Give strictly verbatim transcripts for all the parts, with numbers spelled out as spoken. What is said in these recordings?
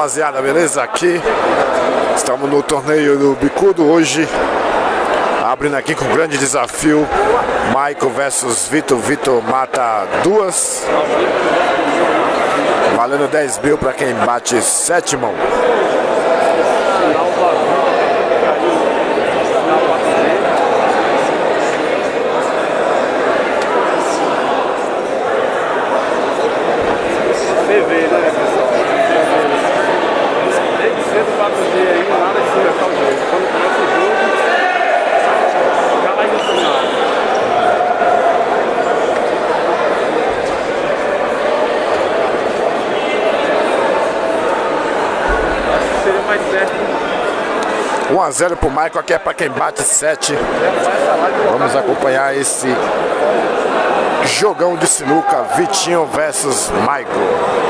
rapaziada, beleza? Aqui estamos no torneio do Bicudo hoje, abrindo aqui com um grande desafio, Michael versus Vitor. Vitor mata duas, valendo dez mil para quem bate sete mão. T V, né, pessoal? Desde cedo quatro G aí, nada de começar o jogo. Quando começa o jogo, já vai no final. Seria mais certo. um a zero pro Michael, aqui é para quem bate sete. Vamos acompanhar esse jogão de sinuca, Vitinho versus Michael.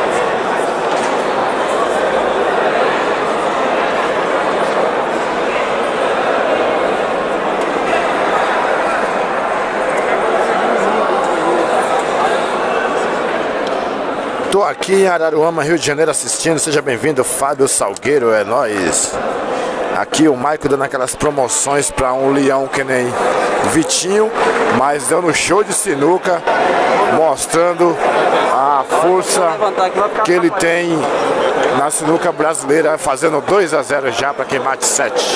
Tô aqui em Araruama, Rio de Janeiro, assistindo. Seja bem-vindo, Fábio Salgueiro, é nóis. Aqui o Michael dando aquelas promoções para um leão que nem Vitinho, mas dando show de sinuca, mostrando a força que ele tem na sinuca brasileira, fazendo dois a zero já para quem bate sete.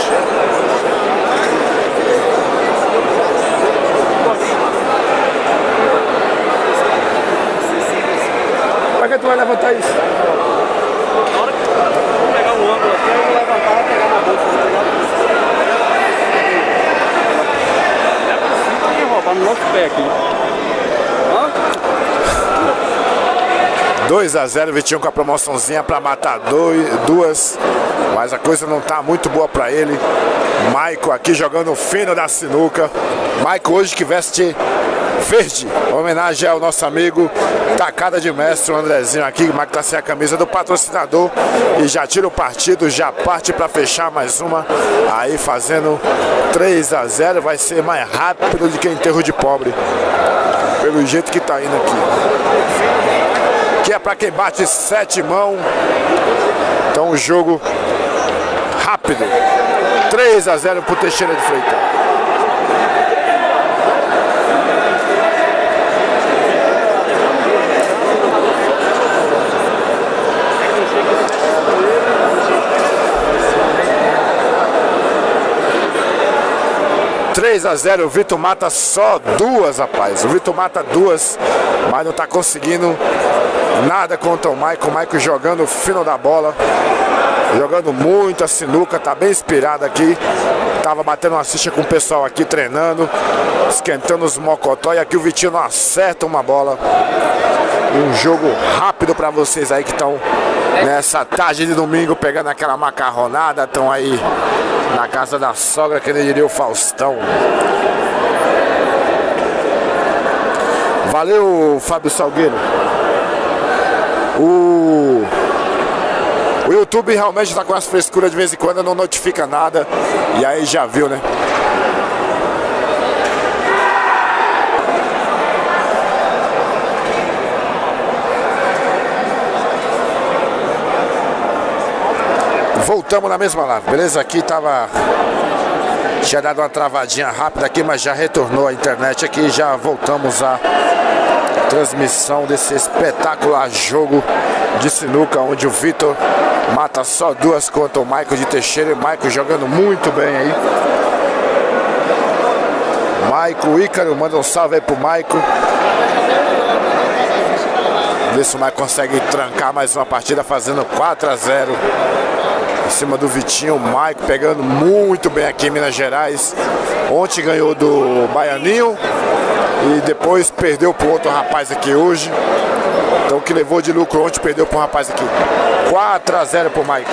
Para que tu vai levantar isso? Na hora que eu vou pegar um ângulo aqui, eu vou levantar e pegar na bolsa. É possível ir roubar no nosso pé aqui. dois a zero, Vitinho com a promoçãozinha para matar dois, duas, mas a coisa não tá muito boa para ele. Michael aqui jogando o fino da sinuca. Michael hoje que veste verde, homenagem ao nosso amigo Tacada de Mestre, o Andrezinho aqui. O Michael tá sem a camisa do patrocinador e já tira o partido, já parte para fechar mais uma. Aí fazendo três a zero, vai ser mais rápido do que enterro de pobre, pelo jeito que tá indo aqui. Que é para quem bate sete mão. Então o jogo rápido, três a zero pro Teixeira de Freitas. três a zero, o Vitor mata só duas, rapaz. O Vitor mata duas, mas não tá conseguindo nada contra o Michael. O Michael jogando o fino da bola, jogando muito a sinuca, tá bem inspirado aqui. Tava batendo uma ficha com o pessoal aqui treinando, esquentando os mocotó, e aqui o Vitinho não acerta uma bola. Um jogo rápido para vocês aí que estão nessa tarde de domingo pegando aquela macarronada, estão aí na casa da sogra, que ele diria o Faustão. Valeu, Fábio Salgueiro. O, o YouTube realmente está com as frescuras de vez em quando, não notifica nada. E aí já viu, né? Voltamos na mesma live, beleza? Aqui tava... tinha dado uma travadinha rápida aqui, mas já retornou a internet aqui. Já voltamos à transmissão desse espetacular jogo de sinuca, onde o Vitor mata só duas contra o Michael de Teixeira. E o Michael jogando muito bem aí. Michael Ícaro, manda um salve aí pro Michael. Vamos ver se o Michael consegue trancar mais uma partida, fazendo quatro a zero em cima do Vitinho. O Michael pegando muito bem aqui em Minas Gerais. Ontem ganhou do Baianinho e depois perdeu para outro rapaz aqui hoje. Então o que levou de lucro ontem perdeu para um rapaz aqui. quatro a zero para o Michael.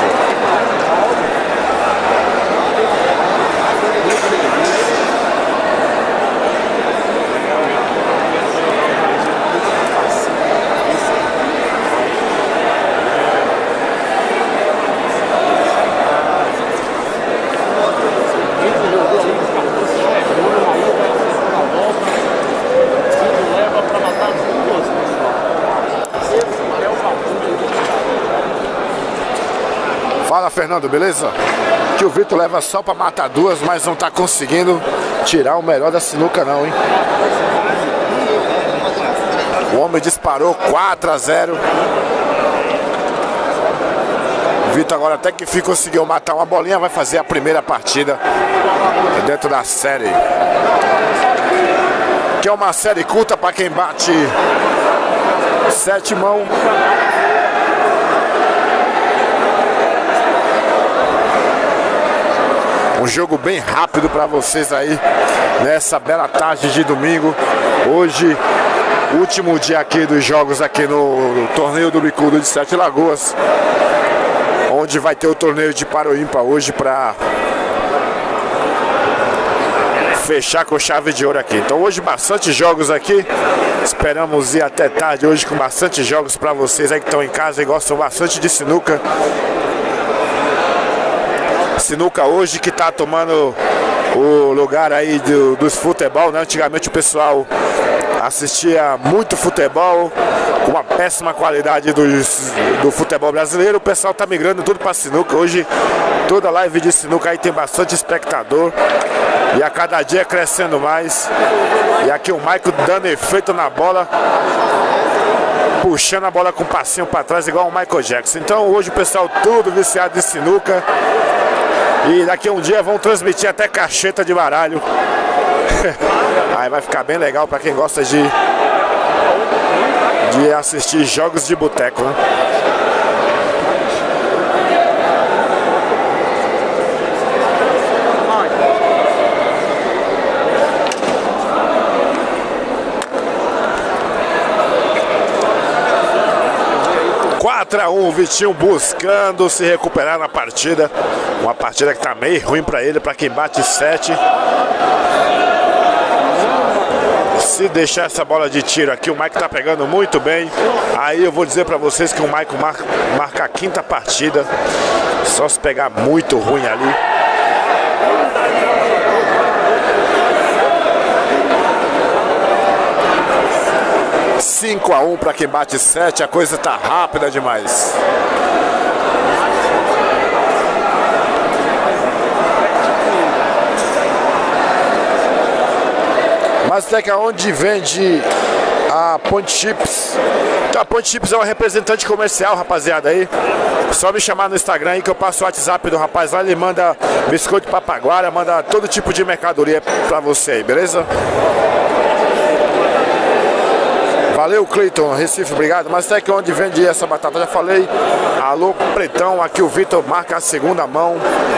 Fernando, beleza? Que o Vitor leva só pra matar duas, mas não tá conseguindo tirar o melhor da sinuca não, hein? O homem disparou quatro a zero. O Vitor agora até que enfim conseguiu matar uma bolinha, vai fazer a primeira partida dentro da série. Que é uma série curta para quem bate sete mãos. Um jogo bem rápido para vocês aí nessa bela tarde de domingo. Hoje, último dia aqui dos jogos aqui no, no torneio do Bicudo de Sete Lagoas, onde vai ter o torneio de Paro Ímpar hoje para fechar com chave de ouro aqui. Então hoje bastante jogos aqui. Esperamos ir até tarde hoje com bastante jogos para vocês aí que estão em casa e gostam bastante de sinuca. Sinuca hoje que está tomando o lugar aí do, dos futebol, né? Antigamente o pessoal assistia muito futebol com uma péssima qualidade dos, do futebol brasileiro. O pessoal está migrando tudo para sinuca. Hoje toda live de sinuca aí tem bastante espectador e a cada dia crescendo mais. E aqui o Maico dando efeito na bola, puxando a bola com um passinho para trás igual o Michael Jackson. Então hoje o pessoal tudo viciado em sinuca. E daqui a um dia vão transmitir até cacheta de baralho. Aí vai ficar bem legal para quem gosta de, de assistir jogos de boteco, né? quatro a um, o Vitinho buscando se recuperar na partida. Uma partida que tá meio ruim para ele, para quem bate sete. Se deixar essa bola de tiro aqui, o Maico tá pegando muito bem. Aí eu vou dizer para vocês que o Maico marca, marca a quinta partida. Só se pegar muito ruim ali. cinco a um para quem bate sete, a coisa tá rápida demais. Mas até que onde vende a Point Chips. Então a Point Chips é uma representante comercial, rapaziada aí. Só me chamar no Instagram aí que eu passo o WhatsApp do rapaz lá, ele manda biscoito papaguara, manda todo tipo de mercadoria pra você aí, beleza? Valeu, Cleiton, Recife, obrigado. Mas até que onde vende essa batata, já falei. Alô, Pretão, aqui o Vitor marca a segunda mão.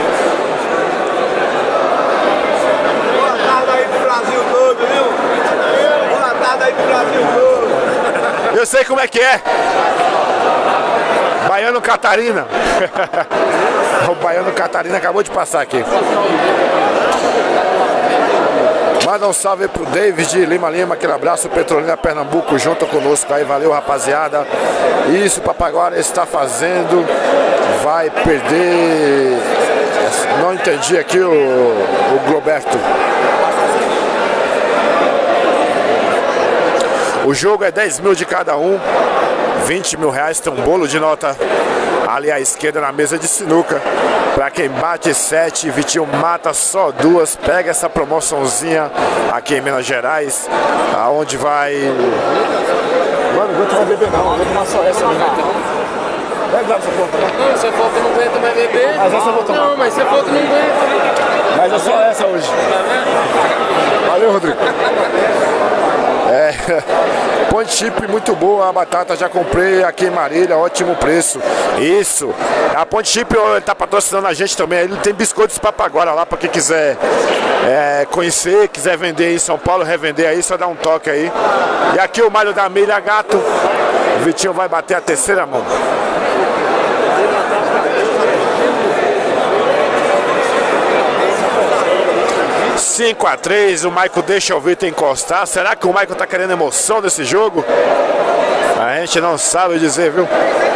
Boa tarde aí pro Brasil todo, viu? Boa tarde aí pro Brasil todo. Eu sei como é que é. Baiano Catarina. O Baiano Catarina acabou de passar aqui. Manda um salve pro David Lima Lima, aquele abraço, Petrolina Pernambuco, junto conosco aí, valeu rapaziada. Isso o Papaguara está fazendo, vai perder, não entendi aqui o, o Globerto. O jogo é dez mil de cada um, vinte mil reais, tem um bolo de nota ali à esquerda na mesa de sinuca. Pra quem bate sete, Vitinho mata só duas. Pega essa promoçãozinha aqui em Minas Gerais, aonde vai... Mano, não vou tomar beber não, vou tomar só essa. Bebe lá essa porra, né? Não, se for que não aguenta mais beber. Mas essa eu vou tomar. Não, mas se for que não aguenta. Mas é só essa hoje. Valeu, Rodrigo. É, Point Chip muito boa, a batata já comprei aqui em Marília, ótimo preço. Isso, a Point Chip tá patrocinando a gente também, ele tem biscoitos Papaguara lá para quem quiser é, conhecer, quiser vender em São Paulo, revender aí, só dá um toque aí. E aqui o Malho da Milha Gato, o Vitinho vai bater a terceira mão. cinco a três, o Maico deixa o Vitor encostar. Será que o Maico tá querendo emoção desse jogo? A gente não sabe dizer, viu?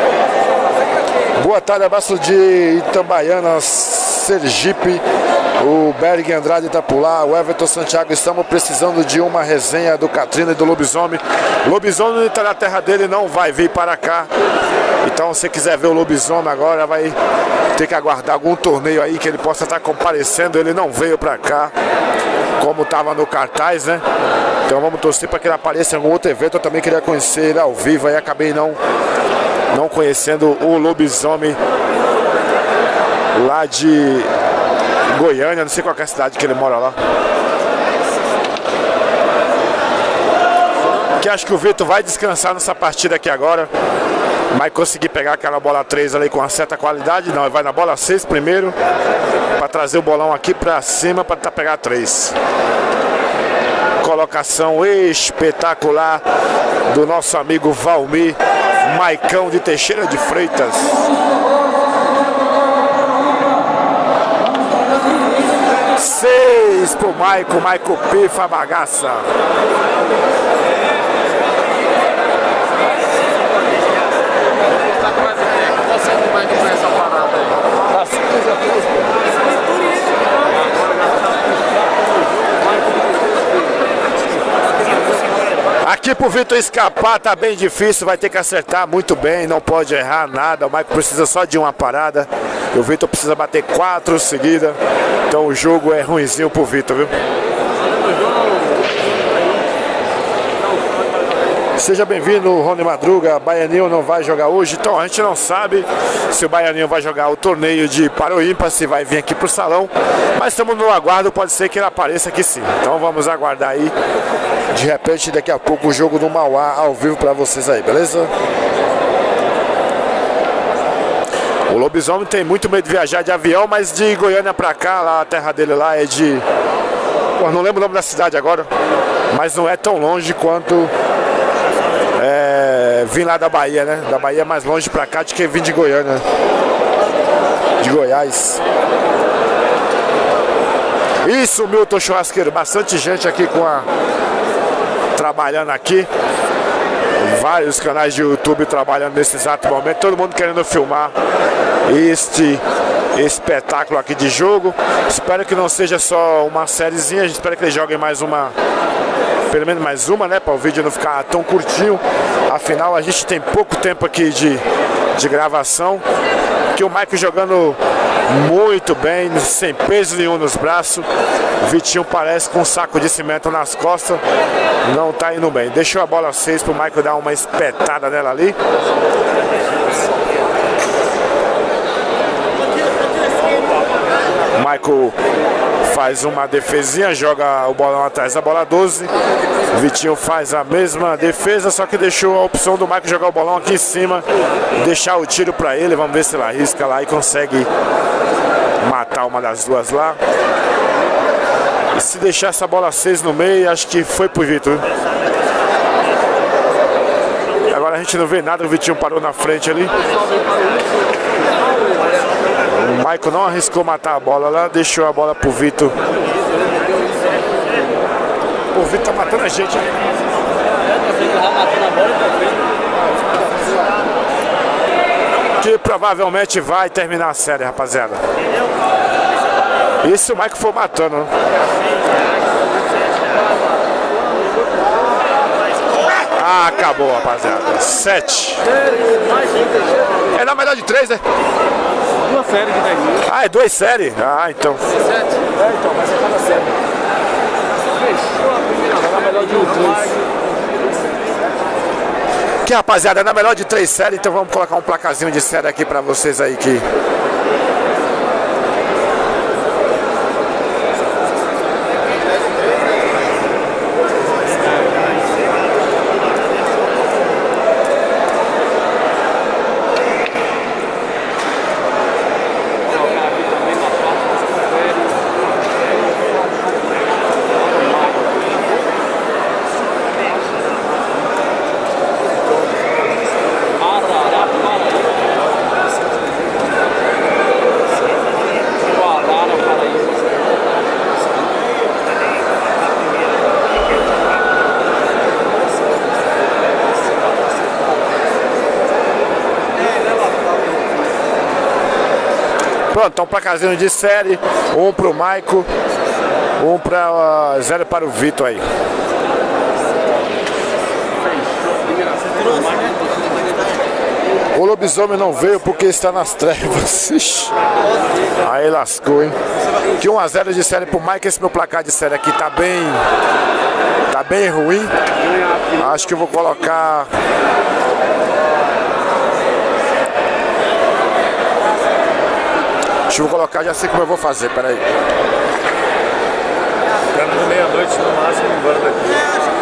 Boa tarde, abraço de Itambaiana, Sergipe. O Berg Andrade tá por lá, o Everton Santiago, estamos precisando de uma resenha do Katrina e do Lobisomem. Lobisomem está na terra dele, não vai vir para cá. Então, se você quiser ver o lobisomem agora, vai ter que aguardar algum torneio aí que ele possa estar comparecendo. Ele não veio pra cá, como estava no cartaz, né? Então vamos torcer para que ele apareça em algum outro evento. Eu também queria conhecer ele ao vivo, aí acabei não, não conhecendo o lobisomem lá de Goiânia, não sei qual é a cidade que ele mora lá. Que acho que o Vitor vai descansar nessa partida aqui agora. Vai conseguir pegar aquela bola três ali com uma certa qualidade. Não, ele vai na bola seis primeiro, para trazer o bolão aqui para cima para tentar pegar três. Colocação espetacular do nosso amigo Valmir Maicão de Teixeira de Freitas. Seis pro Maico, Maico pifa a bagaça. Aqui pro Vitor escapar tá bem difícil, vai ter que acertar muito bem, não pode errar nada. O Maico precisa só de uma parada e o Vitor precisa bater quatro seguidas. Então o jogo é ruinzinho pro Vitor, viu? Seja bem-vindo, Rony Madruga. Baianinho não vai jogar hoje, então a gente não sabe se o Baianinho vai jogar o torneio de Paroímpa, se vai vir aqui pro salão, mas estamos no aguardo, pode ser que ele apareça aqui sim. Então vamos aguardar aí, de repente daqui a pouco o jogo do Mauá ao vivo para vocês aí, beleza? O lobisomem tem muito medo de viajar de avião, mas de Goiânia pra cá, lá a terra dele lá é de... Pô, não lembro o nome da cidade agora, mas não é tão longe quanto... É, vim lá da Bahia, né? Da Bahia é mais longe pra cá do que vim de Goiânia, de Goiás. Isso, Milton Churrasqueiro, bastante gente aqui com a... trabalhando aqui. Vários canais de YouTube trabalhando nesse exato momento, todo mundo querendo filmar este espetáculo aqui de jogo. Espero que não seja só uma sériezinha, espero que eles joguem mais uma, pelo menos mais uma, né, para o vídeo não ficar tão curtinho. Afinal, a gente tem pouco tempo aqui de, de gravação. Que o Maico jogando muito bem, sem peso nenhum nos braços. O Vitinho parece com um saco de cimento nas costas, não tá indo bem. Deixou a bola seis pro Maico dar uma espetada nela ali. O Maico faz uma defesinha, joga o bolão atrás da bola doze. O Vitinho faz a mesma defesa, só que deixou a opção do Maico jogar o bolão aqui em cima, deixar o tiro para ele. Vamos ver se ele arrisca lá e consegue matar uma das duas lá. E se deixar essa bola seis no meio, acho que foi pro Vitor. Agora a gente não vê nada, o Vitinho parou na frente ali. O Maico não arriscou matar a bola lá, deixou a bola pro Vitor. O Vitor tá matando a gente. Que provavelmente vai terminar a série, rapaziada. E se o Maico for matando, né? Ah, acabou, rapaziada. Sete. É na melhor de três, né? Duas séries de dez mil. Ah, é duas séries? Ah, então. Sete? É, então, mas é cada série. Fechou a primeira, na melhor de três. Que, rapaziada, é na melhor de três séries, então vamos colocar um placazinho de série aqui pra vocês aí que... Pronto, então placazinho de série, um pro Maico, um para uh, zero para o Vitor aí. O lobisomem não veio porque está nas trevas. Ixi. Aí lascou, hein? Que um a zero de série pro Mike. Esse meu placar de série aqui tá bem... Tá bem ruim. Acho que eu vou colocar... Deixa eu colocar, já sei como eu vou fazer, peraí. Ficando meia-noite no máximo, embora daqui.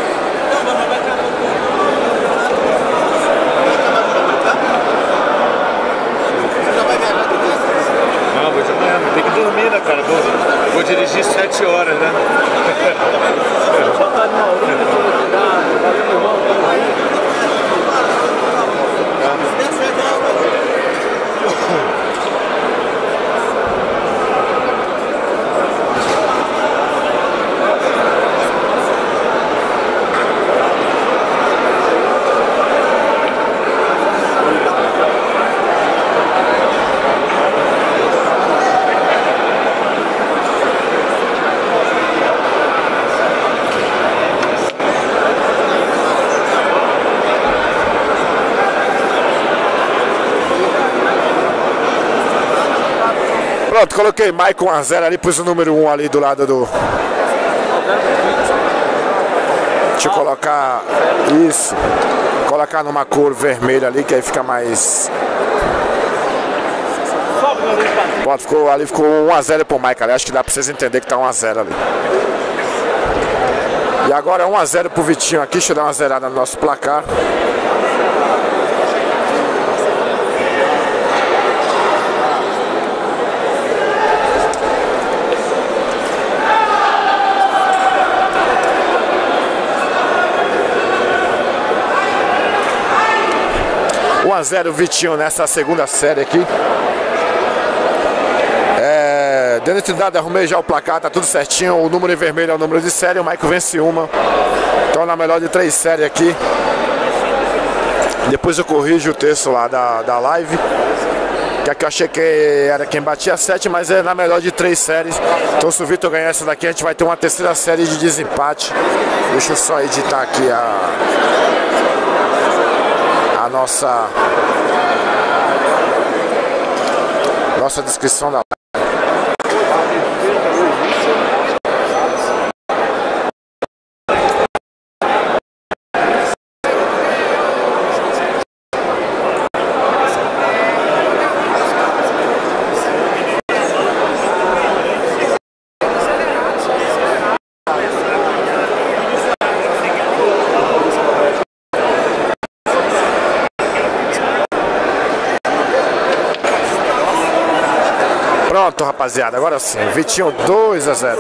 Não, vou de amanhã, tem que dormir, né, cara? Vou, vou dirigir sete horas, né? Pronto, coloquei Mike um a zero ali, pus o número um ali do lado do... Deixa eu colocar isso. Colocar numa cor vermelha ali, que aí fica mais... Pronto, ficou, ali ficou um a zero pro Mike ali. Acho que dá pra vocês entenderem que tá um a zero ali. E agora é um a zero pro Vitinho aqui. Deixa eu dar uma zerada no nosso placar. um a zero Vitinho nessa segunda série aqui. É, dentro de Trindade arrumei já o placar, tá tudo certinho. O número em vermelho é o número de série. O Michael vence uma. Então na melhor de três séries aqui. Depois eu corrijo o texto lá da, da live. Que aqui eu achei que era quem batia sete, mas é na melhor de três séries. Então se o Vitor ganhar essa daqui, a gente vai ter uma terceira série de desempate. Deixa eu só editar aqui a... a nossa nossa descrição da Pronto, rapaziada, agora sim, Vitinho dois a zero.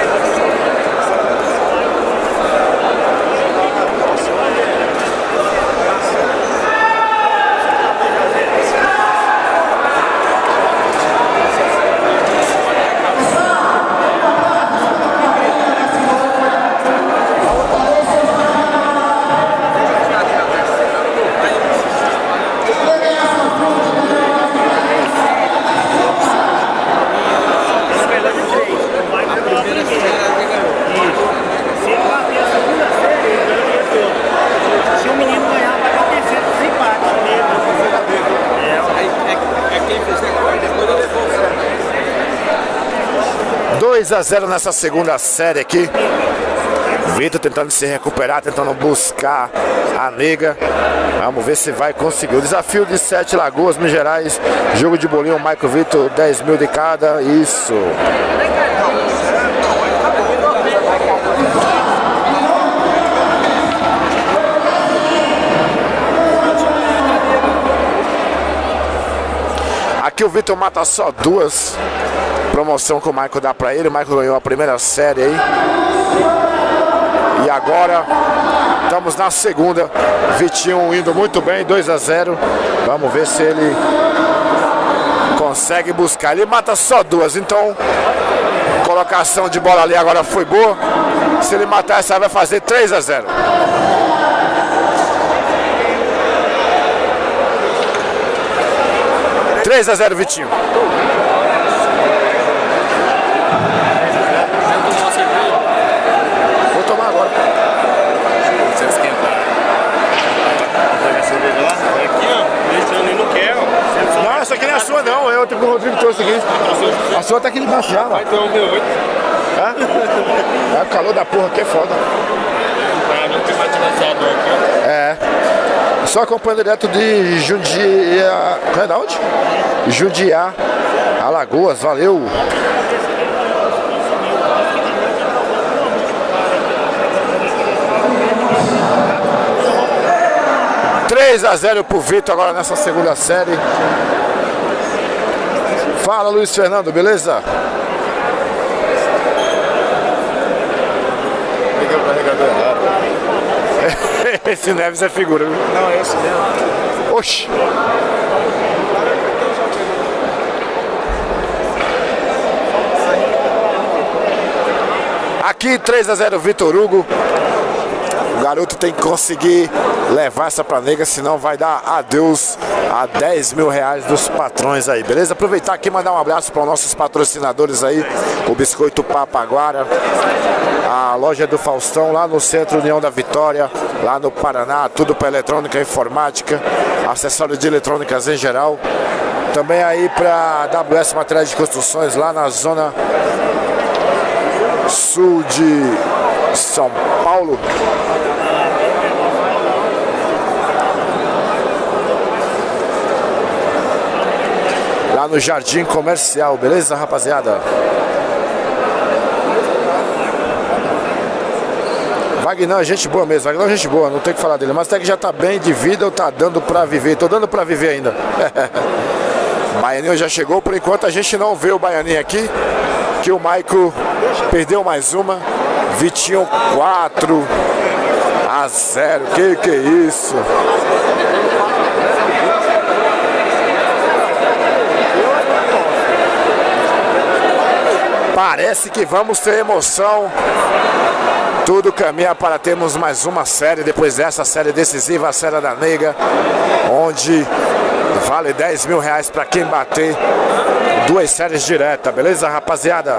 dois a zero nessa segunda série aqui. Vitor tentando se recuperar, tentando buscar a nega. Vamos ver se vai conseguir. O desafio de Sete Lagoas, Minas Gerais. Jogo de bolinho, Michael Vitor, dez mil de cada. Isso. Aqui o Vitor mata só duas. Promoção que o Michael dá pra ele. O Michael ganhou a primeira série aí. E agora estamos na segunda. Vitinho indo muito bem, dois a zero. Vamos ver se ele consegue buscar. Ele mata só duas, então colocação de bola ali agora foi boa. Se ele matar essa vai fazer três a zero. três a zero Vitinho. Vou tomar agora. Você esquentar. Vou pegar a cerveja lá? Aqui, ó. Passou até aqui de baixo já, Vai ter um V oito. Hã? É, o calor da porra aqui é foda. Ah, não tem climatizador aqui. É. Só acompanhando direto de Jundiá. Qual é da onde? Jundiá, Alagoas, valeu. três a zero pro Vitor agora nessa segunda série. Fala, Luiz Fernando, beleza? Liga o carregador errado. Esse Neves é figura, viu? Não, é esse mesmo. Oxi. Aqui três a zero Vitor Hugo. O garoto tem que conseguir levar essa pra nega, senão vai dar adeus a dez mil reais dos patrões aí, beleza? Aproveitar aqui e mandar um abraço para os nossos patrocinadores aí, o Biscoito Papaguara, a loja do Faustão lá no Centro União da Vitória, lá no Paraná, tudo para eletrônica e informática, acessórios de eletrônicas em geral. Também aí para W S Materiais de Construções lá na zona sul de São Paulo. Lá no Jardim Comercial, beleza, rapaziada? Wagner é gente boa mesmo, Wagner é gente boa, não tem o que falar dele. Mas até que já tá bem de vida ou tá dando pra viver? Tô dando pra viver ainda. Baianinho já chegou, por enquanto a gente não vê o Baianinho aqui. Que o Maico perdeu mais uma. Vitinho quatro a zero. Que que é isso? Parece que vamos ter emoção. Tudo caminha para termos mais uma série. Depois dessa série decisiva, a série da nega, onde vale dez mil reais para quem bater duas séries diretas, beleza, rapaziada?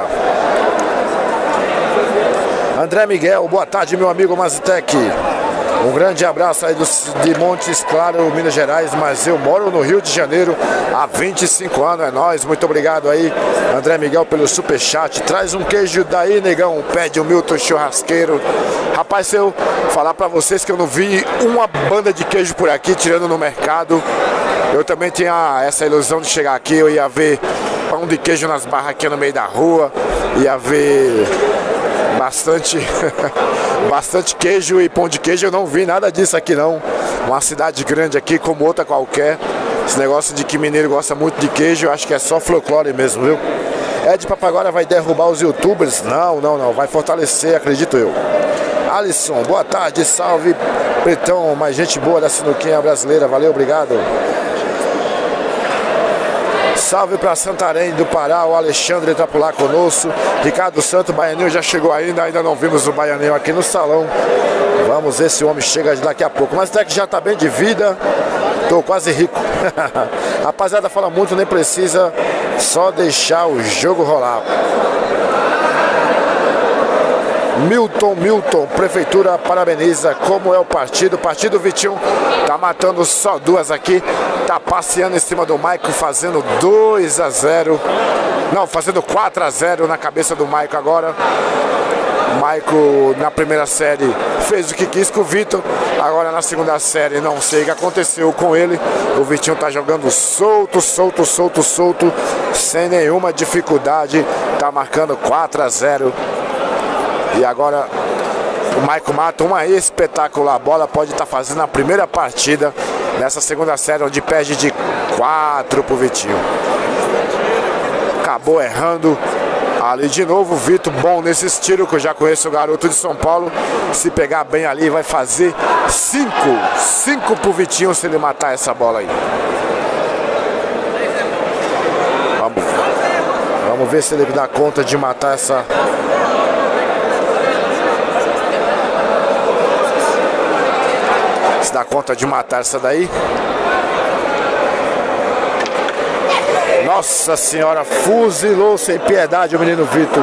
André Miguel, boa tarde, meu amigo Mazitec. Um grande abraço aí do, de Montes Claro, Minas Gerais, mas eu moro no Rio de Janeiro há vinte e cinco anos, é nóis. Muito obrigado aí, André Miguel, pelo superchat. Traz um queijo daí, negão, pede o Milton Churrasqueiro. Rapaz, se eu falar pra vocês que eu não vi uma banda de queijo por aqui, tirando no mercado, eu também tinha essa ilusão de chegar aqui, eu ia ver pão de queijo nas barraquinhas no meio da rua, ia ver bastante bastante queijo e pão de queijo. Eu não vi nada disso aqui não. Uma cidade grande aqui como outra qualquer. Esse negócio de que mineiro gosta muito de queijo, eu acho que é só folclore mesmo, viu? Ed Papaguara vai derrubar os youtubers? Não, não, não, vai fortalecer, acredito eu. Alisson, boa tarde, salve Pretão, mais gente boa da sinuquinha brasileira, valeu, obrigado. Salve para Santarém do Pará, o Alexandre está por lá conosco. Ricardo Santo, Baianinho já chegou ainda, ainda não vimos o Baianinho aqui no salão. Vamos ver se o homem chega daqui a pouco. Mas até que já está bem de vida, tô quase rico. Rapaziada, fala muito, nem precisa, só deixar o jogo rolar. Milton, Milton, Prefeitura parabeniza. Como é o partido? O partido Vitinho tá matando só duas aqui. Tá passeando em cima do Maico, fazendo dois a zero. Não, fazendo quatro a zero na cabeça do Maico agora. O Maico na primeira série fez o que quis com o Vitor. Agora na segunda série não sei o que aconteceu com ele. O Vitinho tá jogando solto, solto, solto, solto, sem nenhuma dificuldade. Tá marcando quatro a zero. E agora o Maico mata uma espetacular bola. Pode estar fazendo a primeira partida nessa segunda série, onde perde de quatro pro Vitinho. Acabou errando ali de novo. O Vitor bom nesse tiro, que eu já conheço o garoto de São Paulo. Se pegar bem ali vai fazer cinco. Cinco pro Vitinho se ele matar essa bola aí. Vamos, vamos ver se ele dá conta de matar essa... Se dá conta de matar essa daí. Nossa senhora, fuzilou sem piedade o menino Vitor.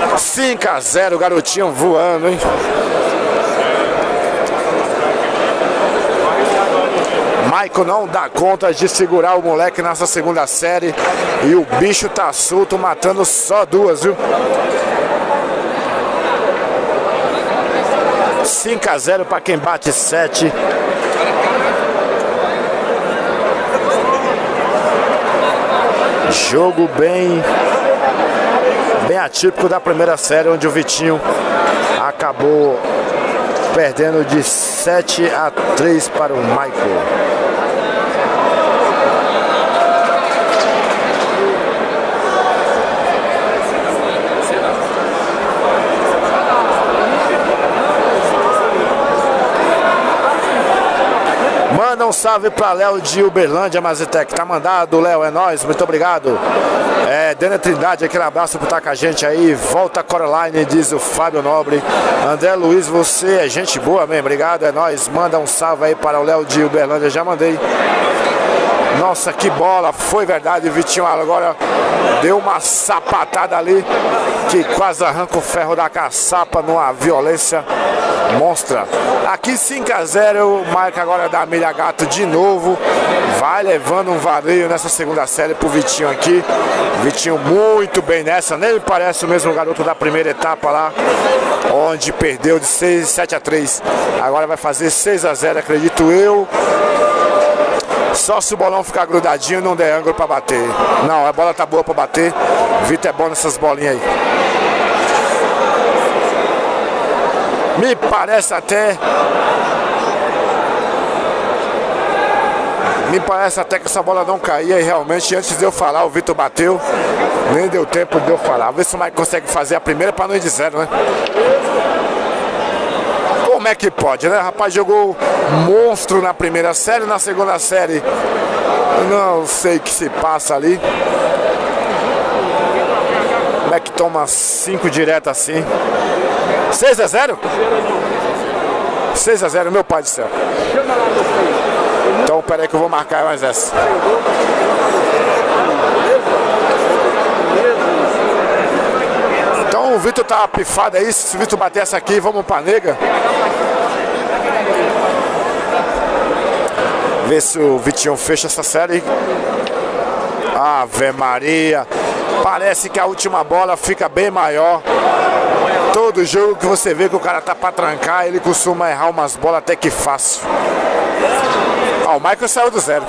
cinco a zero, garotinho voando, hein? Michael não dá conta de segurar o moleque nessa segunda série. E o bicho tá solto, matando só duas, viu? cinco a zero para quem bate sete. Jogo bem, bem atípico da primeira série, onde o Vitinho acabou perdendo de sete a três para o Michael. Manda um salve pra Léo de Uberlândia, Mazitec. Tá mandado, Léo, é nóis, muito obrigado. É, Dena Trindade, aquele abraço por estar com a gente aí. Volta Coraline, diz o Fábio Nobre. André Luiz, você é gente boa mesmo, obrigado, é nóis. Manda um salve aí para o Léo de Uberlândia, já mandei. Nossa, que bola, foi verdade, Vitinho agora deu uma sapatada ali, que quase arranca o ferro da caçapa numa violência monstra. Aqui cinco a zero, marca agora da Milha Gato de novo, vai levando um vareio nessa segunda série pro Vitinho aqui. Vitinho muito bem nessa, nem me parece o mesmo garoto da primeira etapa lá, onde perdeu de seis, sete a três, agora vai fazer seis a zero, acredito eu. Só se o bolão ficar grudadinho e não der ângulo pra bater. Não, a bola tá boa pra bater. O Vitor é bom nessas bolinhas aí. Me parece até... Me parece até que essa bola não caía e realmente antes de eu falar o Vitor bateu. Nem deu tempo de eu falar. Vê se o Mike consegue fazer a primeira pra não ir de zero, né? Como é que pode, né? O rapaz jogou monstro na primeira série, na segunda série não sei o que se passa ali. Como é que toma cinco direto assim? seis a zero? seis a zero, meu pai do céu. Então peraí que eu vou marcar mais essa. Então o Vitor tá pifado aí, se o Vitor bater essa aqui, vamos pra nega. Ver se o Vitinho fecha essa série. Ave Maria. Parece que a última bola fica bem maior. Todo jogo que você vê que o cara tá pra trancar, ele costuma errar umas bolas até que fácil. Ah, o Michael saiu do zero.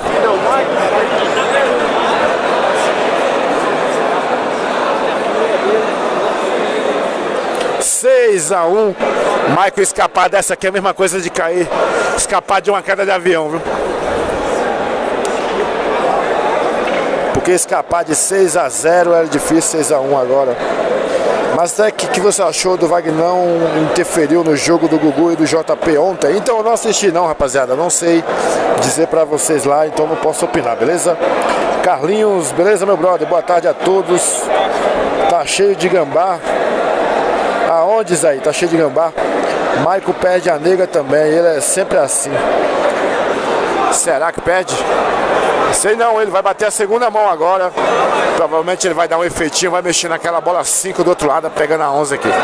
seis a um. Michael escapar dessa aqui é a mesma coisa de cair, escapar de uma queda de avião, viu? Porque escapar de seis a zero era difícil, seis a um agora. Mas até que, que você achou do Vagnão interferiu no jogo do Gugu e do J P ontem? Então eu não assisti não, rapaziada, não sei dizer pra vocês lá, então não posso opinar, beleza? Carlinhos, beleza, meu brother? Boa tarde a todos. Tá cheio de gambá. Aonde, Zé? Tá cheio de gambá. Michael perde a nega também, ele é sempre assim. Será que perde? Sei não, ele vai bater a segunda mão agora. Provavelmente ele vai dar um efeitinho, vai mexer naquela bola cinco do outro lado, pegando a onze aqui.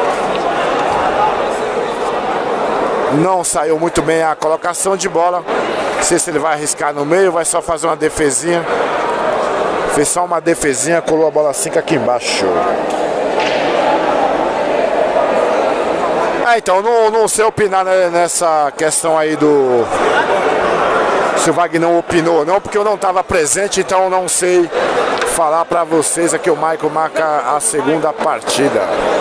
Não saiu muito bem a colocação de bola. Não sei se ele vai arriscar no meio, vai só fazer uma defesinha. Fez só uma defesinha, colou a bola cinco aqui embaixo. É, então, não, não sei opinar nessa questão aí do... Se o Wagner opinou não, porque eu não estava presente, então eu não sei falar para vocês aqui. O Michael marca a segunda partida.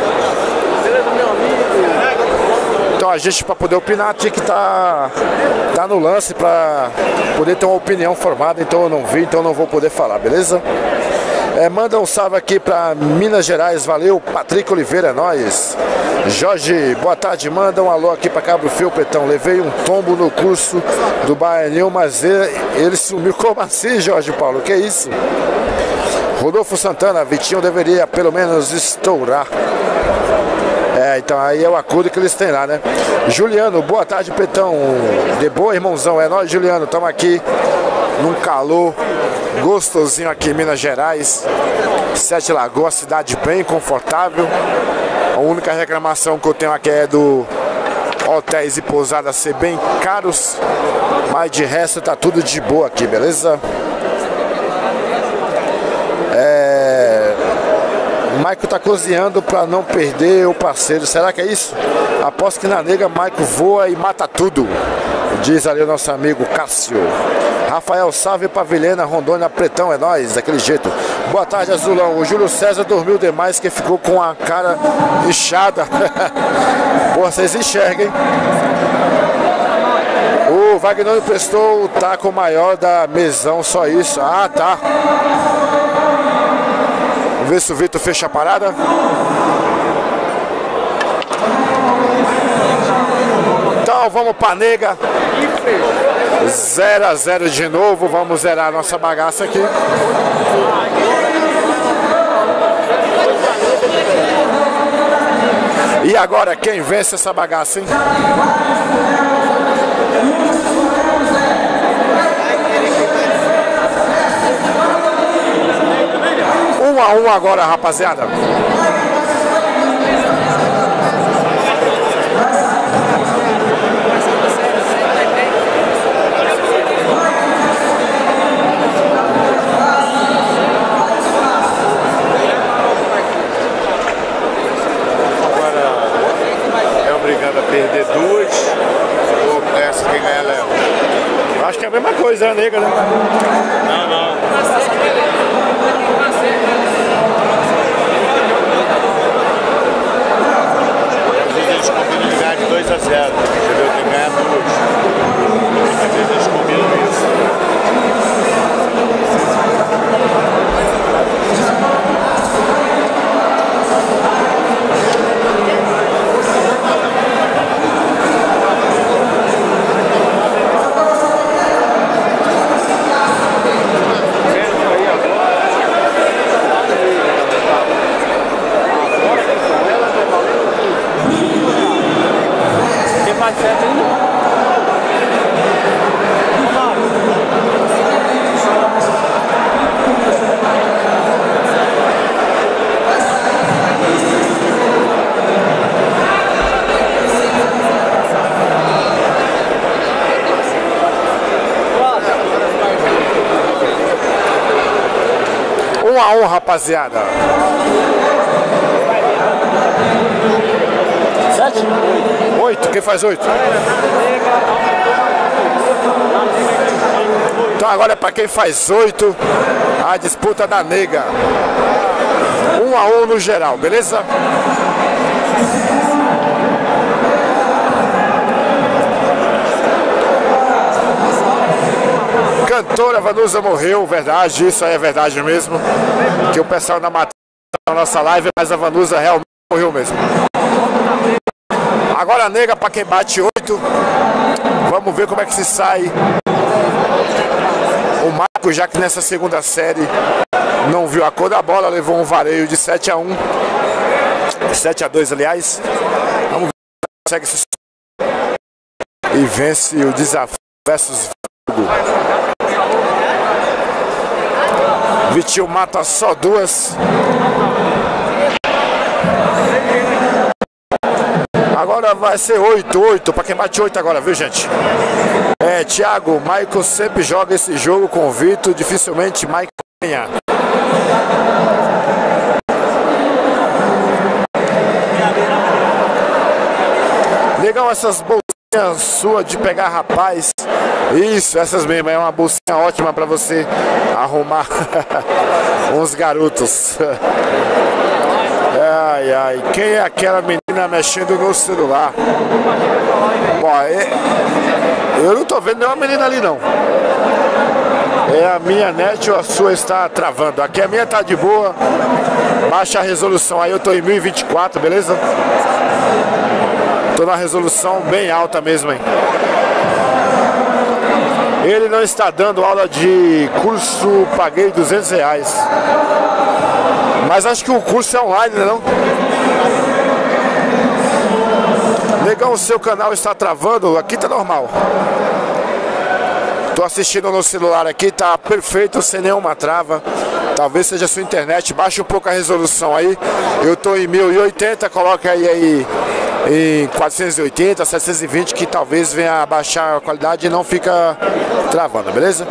Então a gente, para poder opinar, tinha que estar tá, tá no lance para poder ter uma opinião formada. Então eu não vi, então eu não vou poder falar, beleza? É, manda um salve aqui para Minas Gerais, valeu. Patrick Oliveira, é nóis. Jorge, boa tarde, manda um alô aqui para Cabo Frio, Pretão. Levei um tombo no curso do Baianinho, mas ele, ele sumiu. Como assim, Jorge Paulo? Que isso? Rodolfo Santana, Vitinho deveria pelo menos estourar. É, então aí é o acordo que eles têm lá, né? Juliano, boa tarde, Pretão. De boa, irmãozão, é nóis, Juliano. Estamos aqui num calor gostosinho aqui em Minas Gerais. Sete Lagoas, cidade bem confortável. A única reclamação que eu tenho aqui é do hotéis e pousadas ser bem caros, mas de resto tá tudo de boa aqui, beleza? É... Maico tá cozinhando para não perder o parceiro. Será que é isso? Aposto que na nega Maico voa e mata tudo, diz ali o nosso amigo Cássio. Rafael Salve, Pavilhena, Rondônia, Pretão, é nóis, daquele jeito. Boa tarde, Azulão. O Júlio César dormiu demais, que ficou com a cara inchada. Pô, vocês enxerguem. O Wagner emprestou o taco maior da mesão, só isso. Ah, tá. Vamos ver se o Vitor fecha a parada. Então vamos pra nega. zero a zero de novo. Vamos zerar a nossa bagaça aqui. E agora quem vence essa bagaça, hein? Um a um agora, rapaziada. Perder duas ou essa quem ganha leva? Acho que é a mesma coisa, é a nega, né? Não, não. Às vezes eles combinam de ganhar de dois a zero, entendeu? Quem ganha duas. Às vezes eles combinam isso. Um a um, rapaziada. Sete? Oito. Quem faz oito? Então agora é para quem faz oito, a disputa da nega. Um a um no geral, beleza? Cantora Vanusa morreu, verdade, isso aí é verdade mesmo. Que o pessoal na matéria da nossa live, mas a Vanusa realmente morreu mesmo. Agora a nega para quem bate oito. Vamos ver como é que se sai. O Marco, já que nessa segunda série não viu a cor da bola, levou um vareio de sete a um. sete a dois, aliás. Vamos ver se consegue se e vence o desafio versus Vitor. Vitinho mata só duas. Agora vai ser oito, oito, para quem bate oito agora, viu, gente? É, Thiago, Michael sempre joga esse jogo com o Vitor, dificilmente Michael ganha. Legal essas bolsinhas suas de pegar rapaz. Isso, essas mesmo, é uma bolsinha ótima para você arrumar uns garotos. Ai, ai, quem é aquela menina mexendo no celular? Bom, é, eu não tô vendo nenhuma menina ali não. É a minha net ou a sua está travando? Aqui a minha tá de boa. Baixa a resolução aí, eu tô em mil e vinte e quatro, beleza? Tô na resolução bem alta mesmo, hein? Ele não está dando aula de curso, paguei duzentos reais. Mas acho que o curso é online, né, não? Negão, o seu canal está travando? Aqui tá normal. Tô assistindo no celular aqui, tá perfeito, sem nenhuma trava. Talvez seja a sua internet, baixa um pouco a resolução aí. Eu tô em mil e oitenta, coloca aí, aí em quatrocentos e oitenta, setecentos e vinte, que talvez venha a baixar a qualidade e não fica travando, beleza?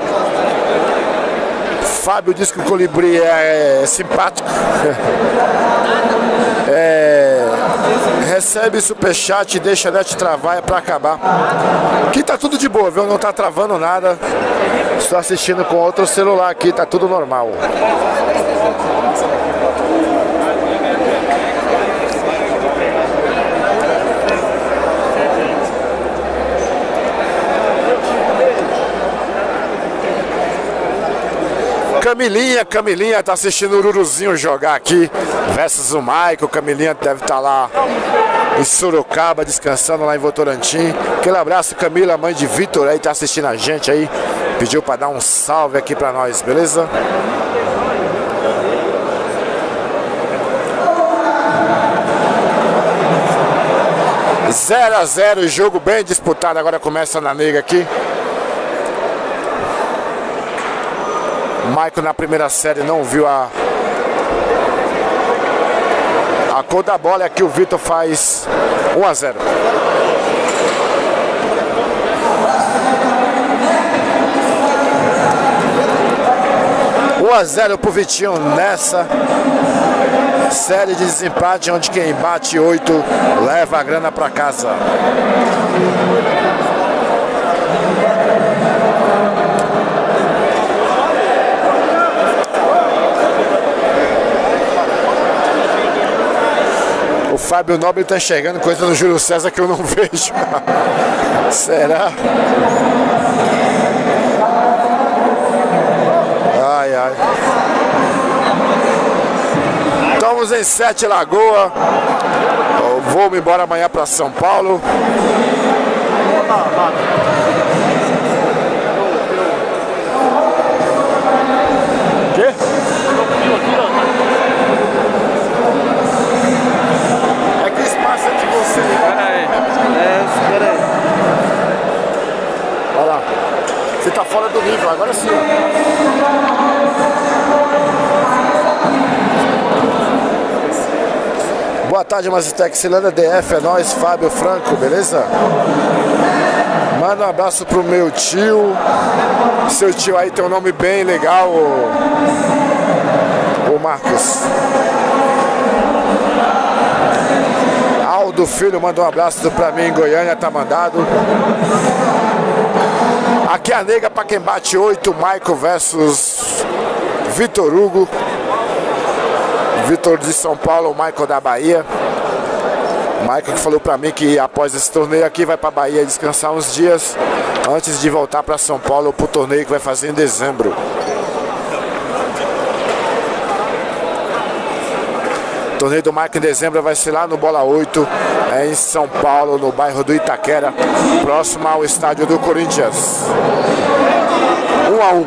Fábio diz que o colibri é, é simpático. É, recebe superchat e deixa a net travar, é pra acabar. Aqui tá tudo de boa, viu? Não tá travando nada. Estou assistindo com outro celular aqui, tá tudo normal. Camilinha, Camilinha tá assistindo o Ururuzinho jogar aqui versus o Maico. Camilinha deve estar lá em Sorocaba, descansando lá em Votorantim. Aquele abraço, Camila, mãe de Vitor aí, tá assistindo a gente aí. Pediu para dar um salve aqui para nós, beleza? zero a zero, jogo bem disputado. Agora começa na nega aqui. Maico na primeira série não viu a a cor da bola. Aqui o Vitor faz um a zero. um a zero pro Vitinho nessa série de desempate, onde quem bate oito leva a grana para casa. O Fábio Nobre tá enxergando coisa no Júlio César que eu não vejo. Será? Ai, ai. Estamos em Sete Lagoas. Eu vou me embora amanhã para São Paulo. Quê? É que espaço entre você. Peraí. É, peraí. Olha lá. Você tá fora do nível, agora sim. Boa tarde, Mazitec, Cilanda D F, é nóis, Fábio Franco, beleza? Manda um abraço pro meu tio. Seu tio aí tem um nome bem legal, o, o Marcos. Aldo Filho manda um abraço pra mim em Goiânia, tá mandado. Aqui a nega pra quem bate oito, Maico versus Vitor Hugo. Vitor de São Paulo, o Maico da Bahia. O Maico que falou pra mim que após esse torneio aqui vai pra Bahia descansar uns dias antes de voltar pra São Paulo pro torneio que vai fazer em dezembro. O torneio do Maico em dezembro vai ser lá no Bola oito, é em São Paulo, no bairro do Itaquera, próximo ao estádio do Corinthians. Um a um.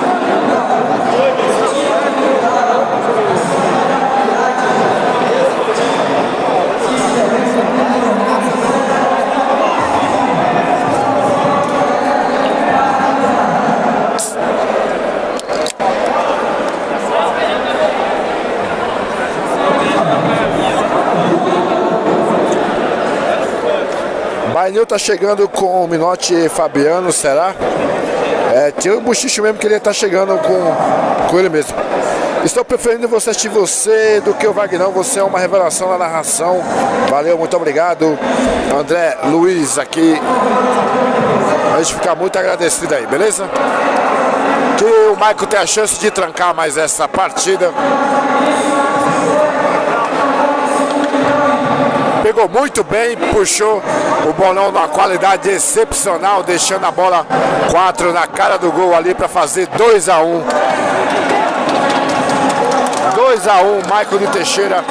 Bainil tá chegando com o Minotti Fabiano, será? É, tinha o Buchicho mesmo que ele tá chegando com, com ele mesmo. Estou preferindo você assistir você do que o Vagnão, você é uma revelação na narração. Valeu, muito obrigado. André Luiz aqui. A gente fica muito agradecido aí, beleza? Que o Maico tem a chance de trancar mais essa partida. Pegou muito bem, puxou o bolão numa qualidade excepcional, deixando a bola quatro na cara do gol ali para fazer dois a um. dois a um, Maico de Teixeira.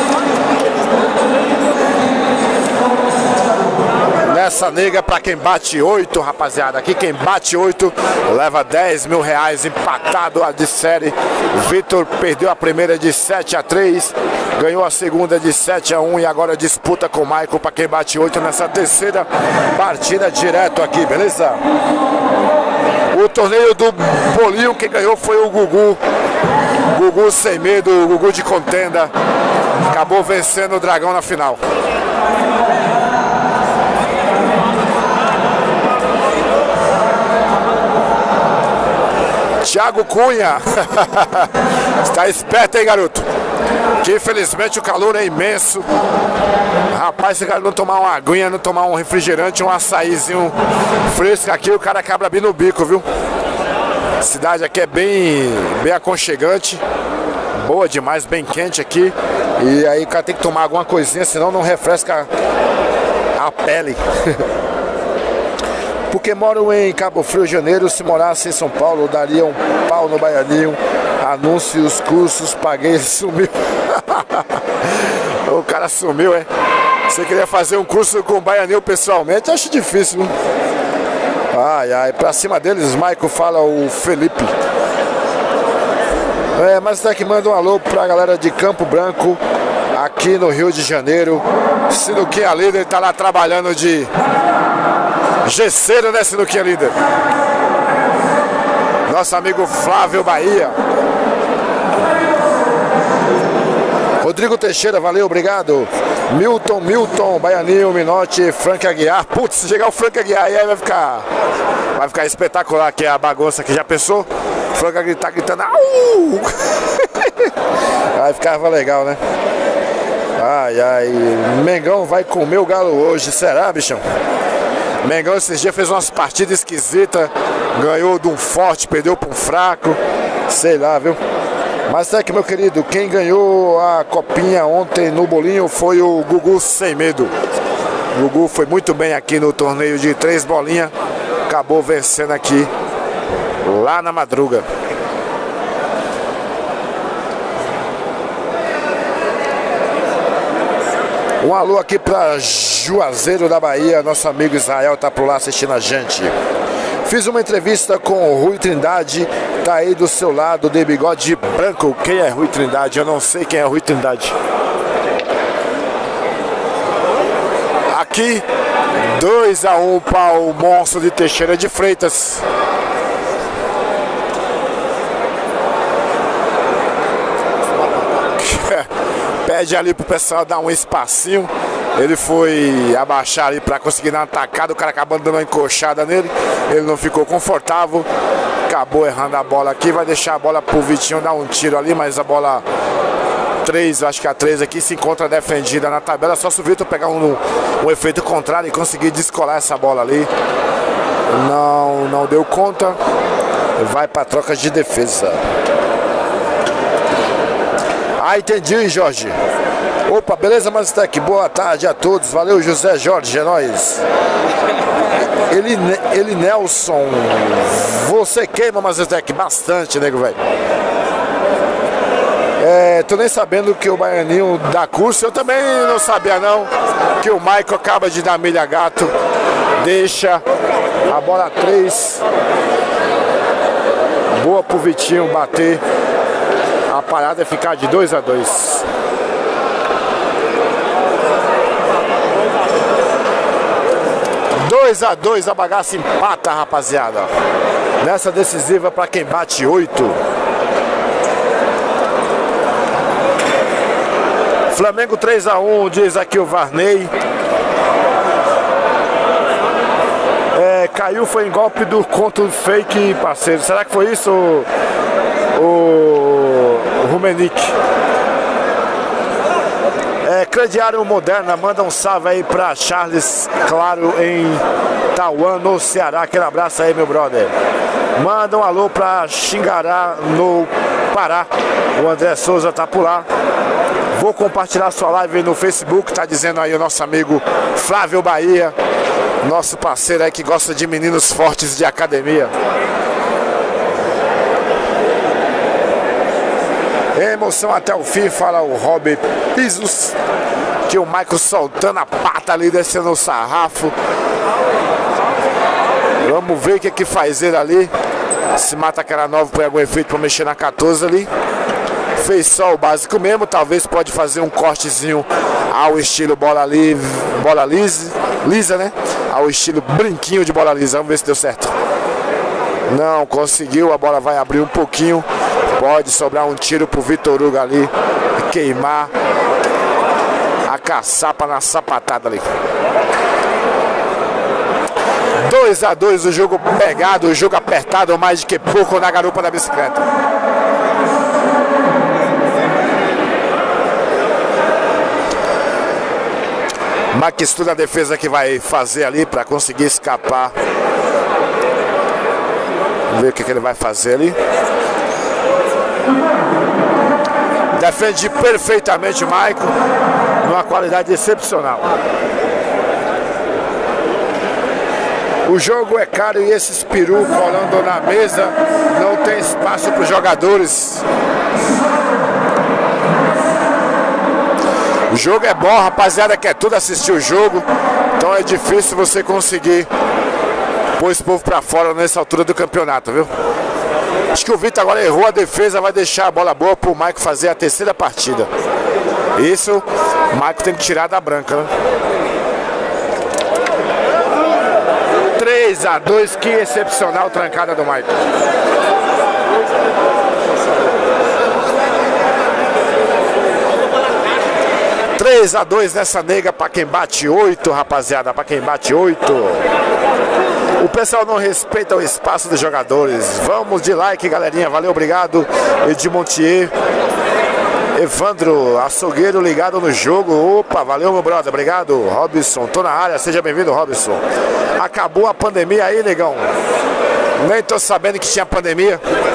Nessa nega, para quem bate oito, rapaziada. Aqui quem bate oito leva dez mil reais, empatado a de série. Vitor perdeu a primeira de sete a três, ganhou a segunda de sete a um e agora disputa com o Maico para quem bate oito nessa terceira partida direto aqui, beleza? O torneio do bolinho, quem ganhou foi o Gugu. Gugu sem medo, o Gugu de contenda. Acabou vencendo o Dragão na final. Thiago Cunha. Está esperto, hein, garoto? Que infelizmente o calor é imenso. Rapaz, se o cara não tomar uma aguinha, não tomar um refrigerante, um açaizinho fresco aqui, o cara acaba abrindo o bico, viu? A cidade aqui é bem, bem aconchegante. Boa demais, bem quente aqui. E aí o cara tem que tomar alguma coisinha, senão não refresca a pele. Porque moro em Cabo Frio, Janeiro. Se morasse em São Paulo, daria um pau no Baianinho. Anúncios, cursos, paguei, sumiu. O cara sumiu, é? Você queria fazer um curso com o Baianinho pessoalmente? Acho difícil, viu? Ai, ai, pra cima deles, Michael, fala o Felipe. É, mas tá aqui, manda um alô pra galera de Campo Branco, aqui no Rio de Janeiro. Sinuquinha Líder tá lá trabalhando de gesseiro, né, Sinuquinha Líder? Nosso amigo Flávio Bahia. Rodrigo Teixeira, valeu, obrigado. Milton, Milton, Baianinho, Minotti, Frank Aguiar. Putz, se chegar o Frank Aguiar aí vai ficar, vai ficar espetacular aqui a bagunça que já pensou. O Frank Aguiar tá gritando, au! Aí ficava legal, né? Ai, ai, Mengão vai comer o Galo hoje, será, bichão? Mengão esses dias fez umas partidas esquisitas, ganhou de um forte, perdeu para um fraco, sei lá, viu? Mas é que, meu querido, quem ganhou a copinha ontem no bolinho foi o Gugu Sem Medo. O Gugu foi muito bem aqui no torneio de três bolinhas, acabou vencendo aqui, lá na madruga. Um alô aqui para Juazeiro da Bahia, nosso amigo Israel tá por lá assistindo a gente. Fiz uma entrevista com o Rui Trindade, tá aí do seu lado de bigode branco. Quem é Rui Trindade? Eu não sei quem é Rui Trindade. Aqui, dois a um para o Monstro de Teixeira de Freitas. Pede ali pro pessoal dar um espacinho. Ele foi abaixar ali para conseguir dar uma tacada. O cara acabando dando uma encoxada nele. Ele não ficou confortável. Acabou errando a bola aqui. Vai deixar a bola pro Vitinho dar um tiro ali. Mas a bola três, acho que a três aqui se encontra defendida na tabela. Só se o Vitor pegar um, um efeito contrário e conseguir descolar essa bola ali. Não, não deu conta. Vai para troca de defesa. Ah, entendi, Jorge. Opa, beleza, Maztec? Boa tarde a todos. Valeu, José Jorge, é nóis. Ele, ele Nelson. Você queima, Maztec? Bastante, nego, velho. É, tô nem sabendo que o Baianinho dá curso. Eu também não sabia, não. Que o Michael acaba de dar milha gato. Deixa a bola três. Boa pro Vitinho bater. A parada é ficar de dois a dois. dois a dois, a bagaça empata, rapaziada. Nessa decisiva para quem bate oito. Flamengo três a um, diz aqui o Varney. É, caiu, foi em golpe do conto fake, parceiro. Será que foi isso, o, o Rumenick? É, Crediário Moderna, manda um salve aí pra Charles Claro em Tauã, no Ceará. Aquele abraço aí, meu brother. Manda um alô pra Xingará, no Pará. O André Souza tá por lá. Vou compartilhar sua live no Facebook, tá dizendo aí o nosso amigo Flávio Bahia, nosso parceiro aí que gosta de meninos fortes de academia. Emoção até o fim, fala o Rob Pisos. Que o Michael soltando a pata ali, descendo o sarrafo. Vamos ver o que que faz ele ali. Se mata aquela nova, põe algum efeito para mexer na quatorze ali. Fez só o básico mesmo, talvez pode fazer um cortezinho ao estilo bola, li, bola lisa, lisa, né? Ao estilo brinquinho de bola lisa. Vamos ver se deu certo. Não conseguiu, a bola vai abrir um pouquinho. Pode sobrar um tiro pro Vitor Hugo ali, queimar a caçapa na sapatada ali. dois a dois, o jogo pegado, o jogo apertado, mais do que pouco na garupa da bicicleta. Mike estuda a defesa que vai fazer ali para conseguir escapar. Vamos ver o que, que ele vai fazer ali. Defende perfeitamente o Maico, numa qualidade excepcional. O jogo é caro e esses peru colando na mesa não tem espaço para os jogadores. O jogo é bom, rapaziada, quer tudo assistir o jogo, então é difícil você conseguir pôr esse povo pra fora nessa altura do campeonato, viu? Acho que o Vitor agora errou a defesa, vai deixar a bola boa pro Maico fazer a terceira partida. Isso, o Maico tem que tirar da branca, né? três a dois, que excepcional trancada do Maico. três a dois nessa nega para quem bate oito, rapaziada, para quem bate oito. O pessoal não respeita o espaço dos jogadores. Vamos de like, galerinha. Valeu, obrigado. Edmontier. Evandro, açougueiro ligado no jogo. Opa, valeu, meu brother. Obrigado. Robson, tô na área. Seja bem-vindo, Robson. Acabou a pandemia aí, negão? Nem tô sabendo que tinha pandemia.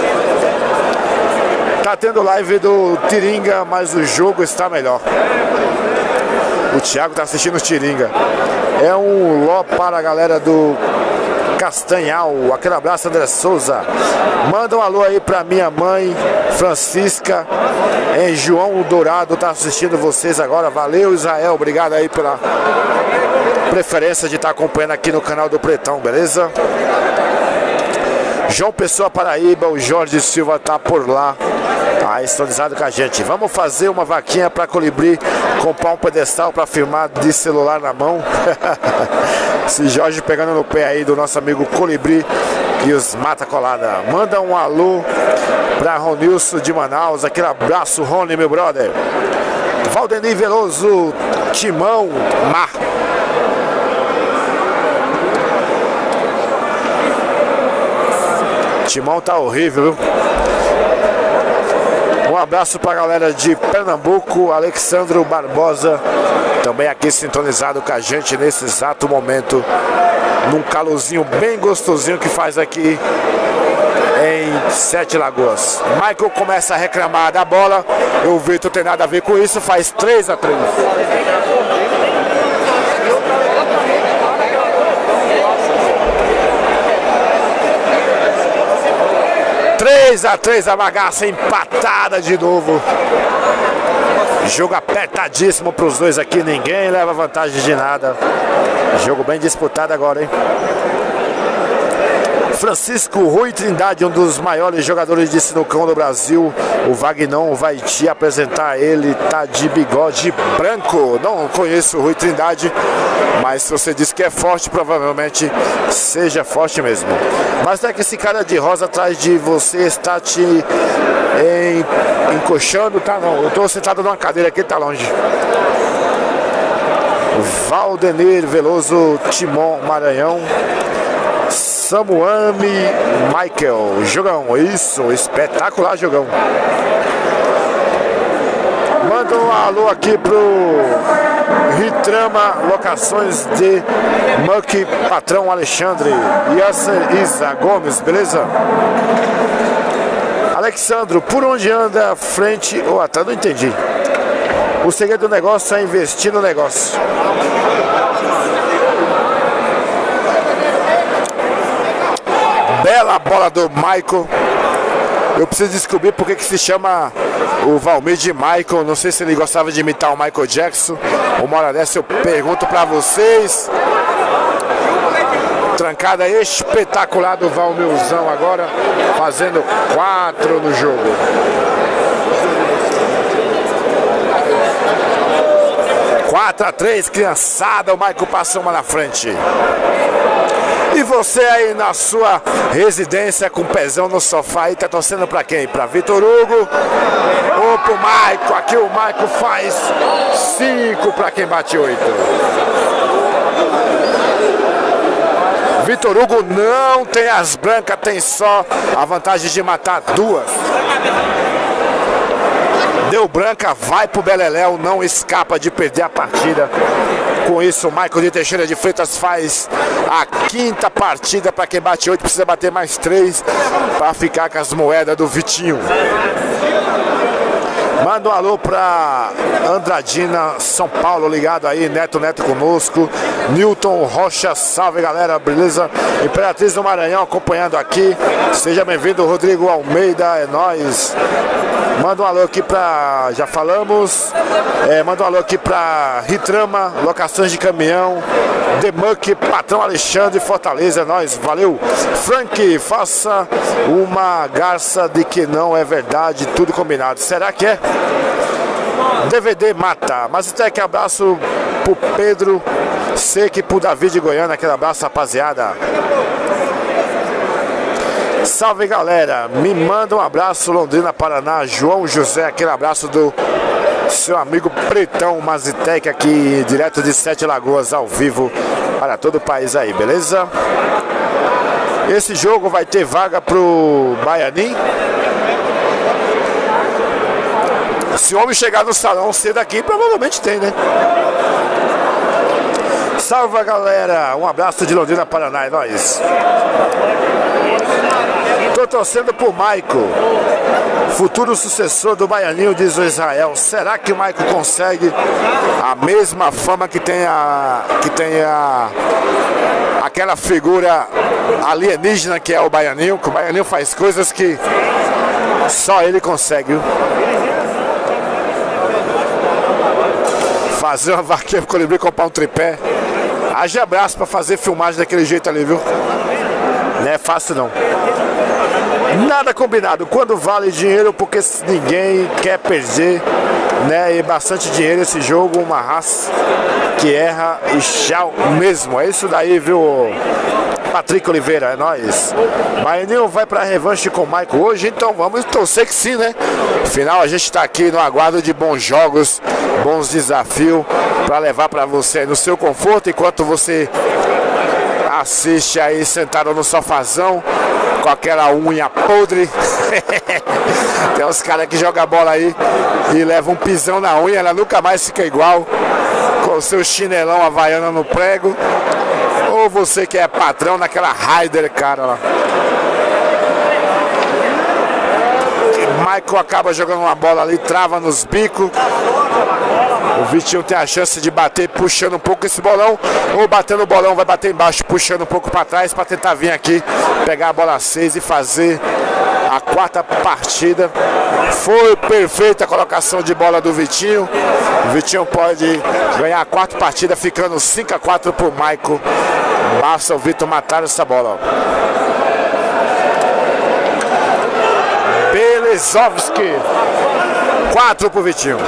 Tá tendo live do Tiringa, mas o jogo está melhor. O Thiago tá assistindo o Tiringa. É um ló para a galera do Castanhal. Aquele abraço, André Souza. Manda um alô aí pra minha mãe, Francisca, em João Dourado, tá assistindo vocês agora. Valeu, Israel. Obrigado aí pela preferência de estar acompanhando aqui no canal do Pretão, beleza? João Pessoa, Paraíba, o Jorge Silva tá por lá. Tá sintonizado com a gente. Vamos fazer uma vaquinha para Colibri comprar um pedestal para filmar de celular na mão. Esse Jorge pegando no pé aí do nosso amigo Colibri e os Mata Colada. Manda um alô para Ronilson de Manaus. Aquele abraço, Rony, meu brother. Valdemir Veloso, Timão, Mar. Timão tá horrível, viu? Um abraço para a galera de Pernambuco, Alexandro Barbosa, também aqui sintonizado com a gente nesse exato momento, num calorzinho bem gostosinho que faz aqui em Sete Lagoas. Michael começa a reclamar da bola, o Vitor tem nada a ver com isso, faz três a três. três a três, a bagaça empatada de novo. Jogo apertadíssimo para os dois aqui, ninguém leva vantagem de nada. Jogo bem disputado agora, hein? Francisco Rui Trindade, um dos maiores jogadores de sinucão do Brasil. O Vagnão vai te apresentar, ele tá de bigode branco. Não conheço o Rui Trindade, mas se você diz que é forte, provavelmente seja forte mesmo. Mas é que esse cara de rosa atrás de você está te em, encoxando, tá não. Eu tô sentado numa cadeira aqui, tá longe. Valdemir Veloso, Timon Maranhão. Samuame Michael, jogão, isso, espetacular jogão. Manda um alô aqui pro Ritrama Locações de Muck, patrão Alexandre e Isa Gomes, beleza? Alexandro, por onde anda, frente ou atrás? Não entendi. O segredo do negócio é investir no negócio. Bela bola do Michael. Eu preciso descobrir por que se chama o Valmir de Michael. Não sei se ele gostava de imitar o Michael Jackson. Uma hora dessa eu pergunto pra vocês. Trancada espetacular do Valmirzão agora, fazendo quatro no jogo. quatro a três, criançada, o Michael passa uma na frente. E você aí na sua residência com o pezão no sofá aí, tá torcendo pra quem? Pra Vitor Hugo ou pro Maico? Aqui o Maico faz cinco pra quem bate oito. Vitor Hugo não tem as brancas, tem só a vantagem de matar duas. Deu branca, vai pro Beleléu, não escapa de perder a partida. Com isso, o Michael de Teixeira de Freitas faz a quinta partida. Para quem bate oito, precisa bater mais três para ficar com as moedas do Vitinho. Manda um alô pra Andradina, São Paulo, ligado aí, Neto Neto conosco. Newton Rocha, salve galera, beleza? Imperatriz do Maranhão acompanhando aqui. Seja bem-vindo, Rodrigo Almeida, é nóis. Manda um alô aqui pra, já falamos, é, manda um alô aqui pra Ritrama, locações de caminhão, Demuck, Patrão Alexandre, Fortaleza, é nóis, valeu. Frank, faça uma garça de que não é verdade, tudo combinado. Será que é? D V D mata, mas até que abraço pro Pedro Seque, pro Davi de Goiânia, aquele abraço rapaziada. Salve galera, me manda um abraço Londrina, Paraná, João José, aquele abraço do seu amigo Pretão Mazitec aqui, direto de Sete Lagoas, ao vivo para todo o país aí, beleza? Esse jogo vai ter vaga pro Baianim. Se o homem chegar no salão cedo aqui, provavelmente tem, né? Salve galera, um abraço de Londrina, Paraná, é nóis. Tô torcendo pro Maico, futuro sucessor do Baianinho, diz o Israel. Será que o Maico consegue a mesma fama que tem a que tem a aquela figura alienígena que é o Baianinho? Que o Baianinho faz coisas que só ele consegue, viu? Fazer uma vaquinha pro Colibri, comprar um tripé. Haja abraço pra fazer filmagem daquele jeito ali, viu? Não é fácil não. Nada combinado. Quando vale dinheiro, porque ninguém quer perder, né? E bastante dinheiro esse jogo, uma raça que erra e tchau mesmo. É isso daí, viu? Patrick Oliveira, é nóis. Baianinho vai pra revanche com o Michael hoje, então vamos torcer que sim, né? Afinal, a gente tá aqui no aguardo de bons jogos, bons desafios para levar para você no seu conforto, enquanto você assiste aí sentado no sofazão com aquela unha podre. Tem uns caras que jogam bola aí e levam um pisão na unha, ela nunca mais fica igual, com o seu chinelão havaiana no prego. Ou você que é patrão naquela Raider, cara, lá. Michael acaba jogando uma bola ali, trava nos bicos. O Vitinho tem a chance de bater puxando um pouco esse bolão, ou batendo o bolão, vai bater embaixo, puxando um pouco para trás para tentar vir aqui, pegar a bola seis e fazer a quarta partida. Foi perfeita a colocação de bola do Vitinho. O Vitinho pode ganhar a quarta partida, ficando cinco a quatro pro Michael. Basta o Vitor matar essa bola. Belezovski, quatro pro Vitinho.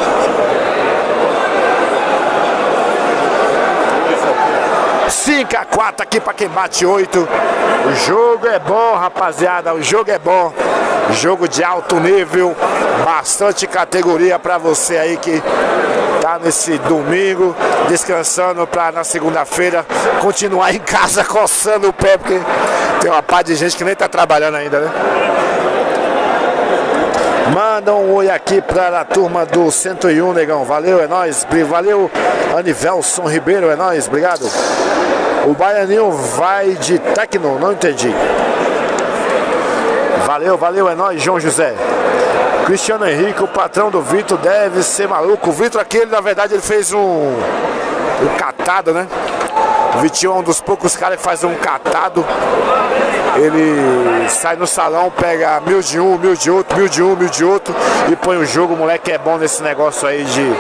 cinco a quatro aqui para quem bate oito. O jogo é bom, rapaziada. O jogo é bom. Jogo de alto nível. Bastante categoria para você aí que tá nesse domingo descansando para na segunda-feira continuar em casa coçando o pé, porque tem uma par de gente que nem tá trabalhando ainda, né? Manda um oi aqui para a turma do cento e um, negão. Valeu, é nóis. Valeu, Anivelson Ribeiro, é nóis. Obrigado. O Baianinho vai de Tecno, não entendi. Valeu, valeu, é nóis, João José. Cristiano Henrique, o patrão do Vitor, deve ser maluco. O Vitor aqui, ele, na verdade, ele fez um, um catado, né? O Vitinho é um dos poucos caras que faz um catado. Ele sai no salão, pega mil de um, mil de outro, mil de um, mil de outro e põe o jogo. O moleque é bom nesse negócio aí de,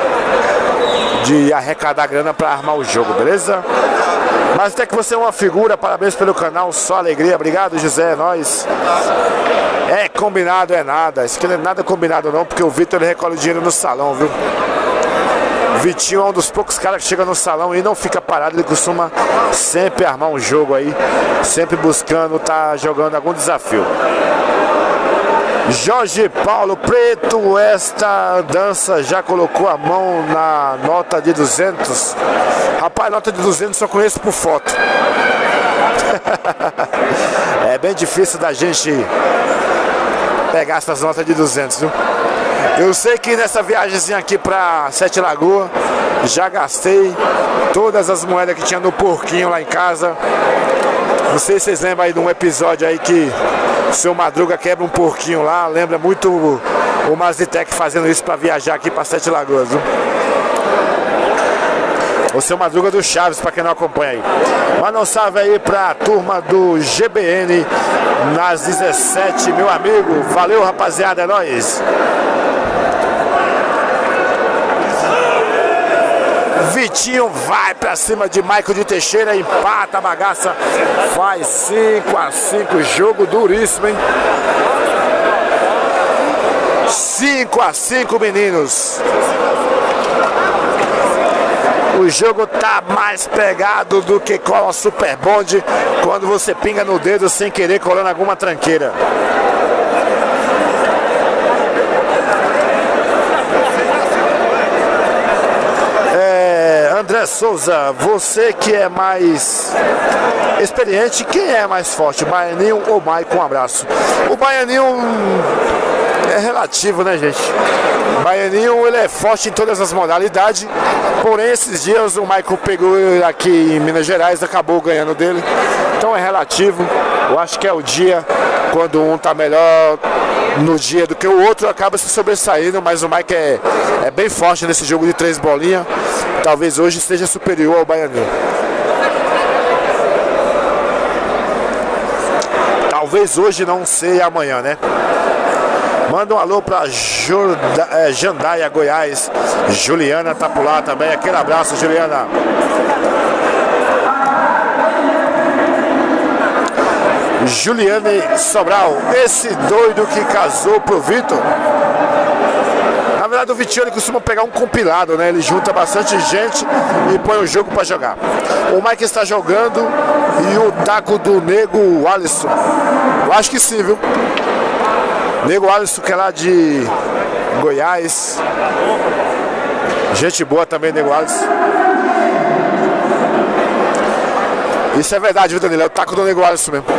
de arrecadar grana pra armar o jogo, beleza? Mas até que você é uma figura, parabéns pelo canal, só alegria. Obrigado, José, é nóis. É combinado, é nada. Isso aqui não é nada combinado não, porque o Vitor ele recolhe dinheiro no salão, viu? O Vitinho é um dos poucos caras que chega no salão e não fica parado. Ele costuma sempre armar um jogo aí, sempre buscando, tá jogando algum desafio. Jorge Paulo Preto, esta dança já colocou a mão na nota de duzentos? Rapaz, nota de duzentos só conheço por foto. É bem difícil da gente pegar essas notas de duzentos, viu? Eu sei que nessa viagemzinha aqui pra Sete Lagoas, já gastei todas as moedas que tinha no porquinho lá em casa. Não sei se vocês lembram aí de um episódio aí que o seu Madruga quebra um porquinho lá. Lembra muito o, o Mazitec fazendo isso pra viajar aqui pra Sete Lagoas, viu? O seu Madruga do Chaves, pra quem não acompanha aí. Manda um salve aí pra turma do G B N nas dezessete, meu amigo. Valeu, rapaziada, é nóis. Vitinho vai pra cima de Michael de Teixeira, empata a bagaça, faz cinco a cinco, jogo duríssimo, hein? cinco a cinco, meninos. O jogo tá mais pegado do que cola Super Bond quando você pinga no dedo sem querer, colando alguma tranqueira. André Souza, você que é mais experiente, quem é mais forte, Baianinho ou Maicon? Um abraço. O Baianinho é relativo, né, gente? O Baianinho, ele é forte em todas as modalidades, porém esses dias o Maicon pegou aqui em Minas Gerais, acabou ganhando dele, então é relativo. Eu acho que é o dia, quando um tá melhor no dia do que o outro, acaba se sobressaindo, mas o Mike é, é bem forte nesse jogo de três bolinhas. Talvez hoje seja superior ao Baianinho. Talvez hoje, não sei amanhã, né? Manda um alô pra Jorda, é, Jandaia, Goiás. Juliana tá por lá também. Aquele abraço, Juliana. Juliane Sobral, esse doido que casou pro Vitor. Na verdade, o Vitinho, ele costuma pegar um compilado, né? Ele junta bastante gente e põe o jogo para jogar. O Mike está jogando e o taco do Nego Alisson. Eu acho que sim, viu? Nego Alisson, que é lá de Goiás. Gente boa também, Nego Alisson. Isso é verdade, viu, Danilo? É o taco do Nego Alisson mesmo.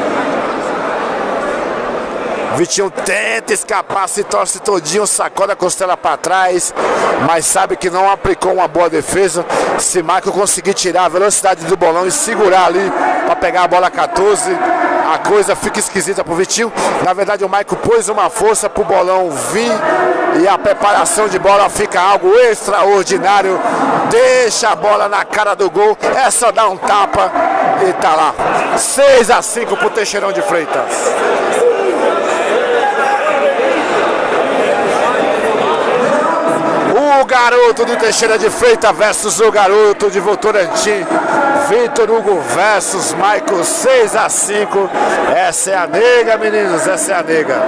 Vitinho tenta escapar, se torce todinho, sacode a costela para trás, mas sabe que não aplicou uma boa defesa. Se Michael conseguir tirar a velocidade do bolão e segurar ali para pegar a bola quatorze, a coisa fica esquisita pro Vitinho. Na verdade, o Michael pôs uma força pro bolão vir e a preparação de bola fica algo extraordinário. Deixa a bola na cara do gol, é só dar um tapa e tá lá. seis a cinco pro Teixeirão de Freitas. O garoto de Teixeira de Freitas versus o garoto de Votorantim. Vitor Hugo versus Michael, seis a cinco. Essa é a nega, meninos, essa é a nega.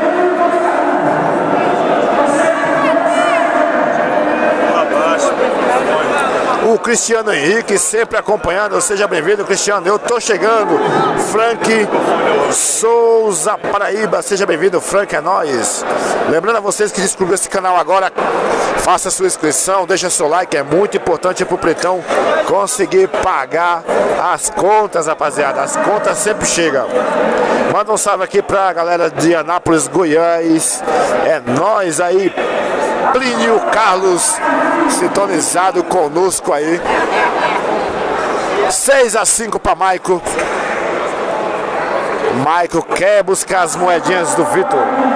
O Cristiano Henrique sempre acompanhando, seja bem-vindo, Cristiano. Eu tô chegando. Frank Souza Paraíba, seja bem-vindo, Frank, é nóis. Lembrando a vocês que descobriu esse canal agora, faça sua inscrição, deixa seu like, é muito importante pro Pretão conseguir pagar as contas, rapaziada. As contas sempre chegam. Manda um salve aqui pra galera de Anápolis, Goiás. É nóis aí. Plínio Carlos sintonizado conosco aí. seis a cinco para Michael. Michael quer buscar as moedinhas do Vitor.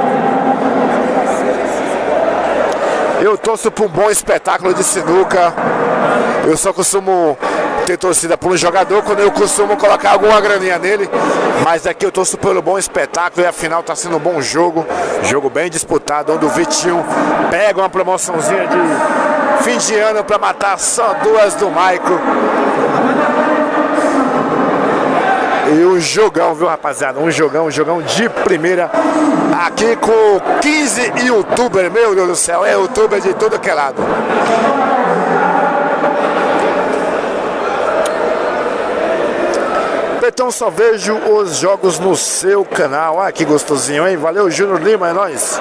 Eu torço para um bom espetáculo de sinuca. Eu só costumo ter torcida por um jogador quando eu costumo colocar alguma graninha nele. Mas aqui eu torço pelo bom espetáculo e afinal está sendo um bom jogo. Jogo bem disputado, onde o Vitinho pega uma promoçãozinha de fim de ano para matar só duas do Michael. E um jogão, viu, rapaziada? Um jogão, um jogão de primeira. Aqui com quinze youtubers, meu Deus do céu. É youtuber de todo que é lado. Então só vejo os jogos no seu canal. Ah, que gostosinho, hein? Valeu, Júnior Lima, é nóis.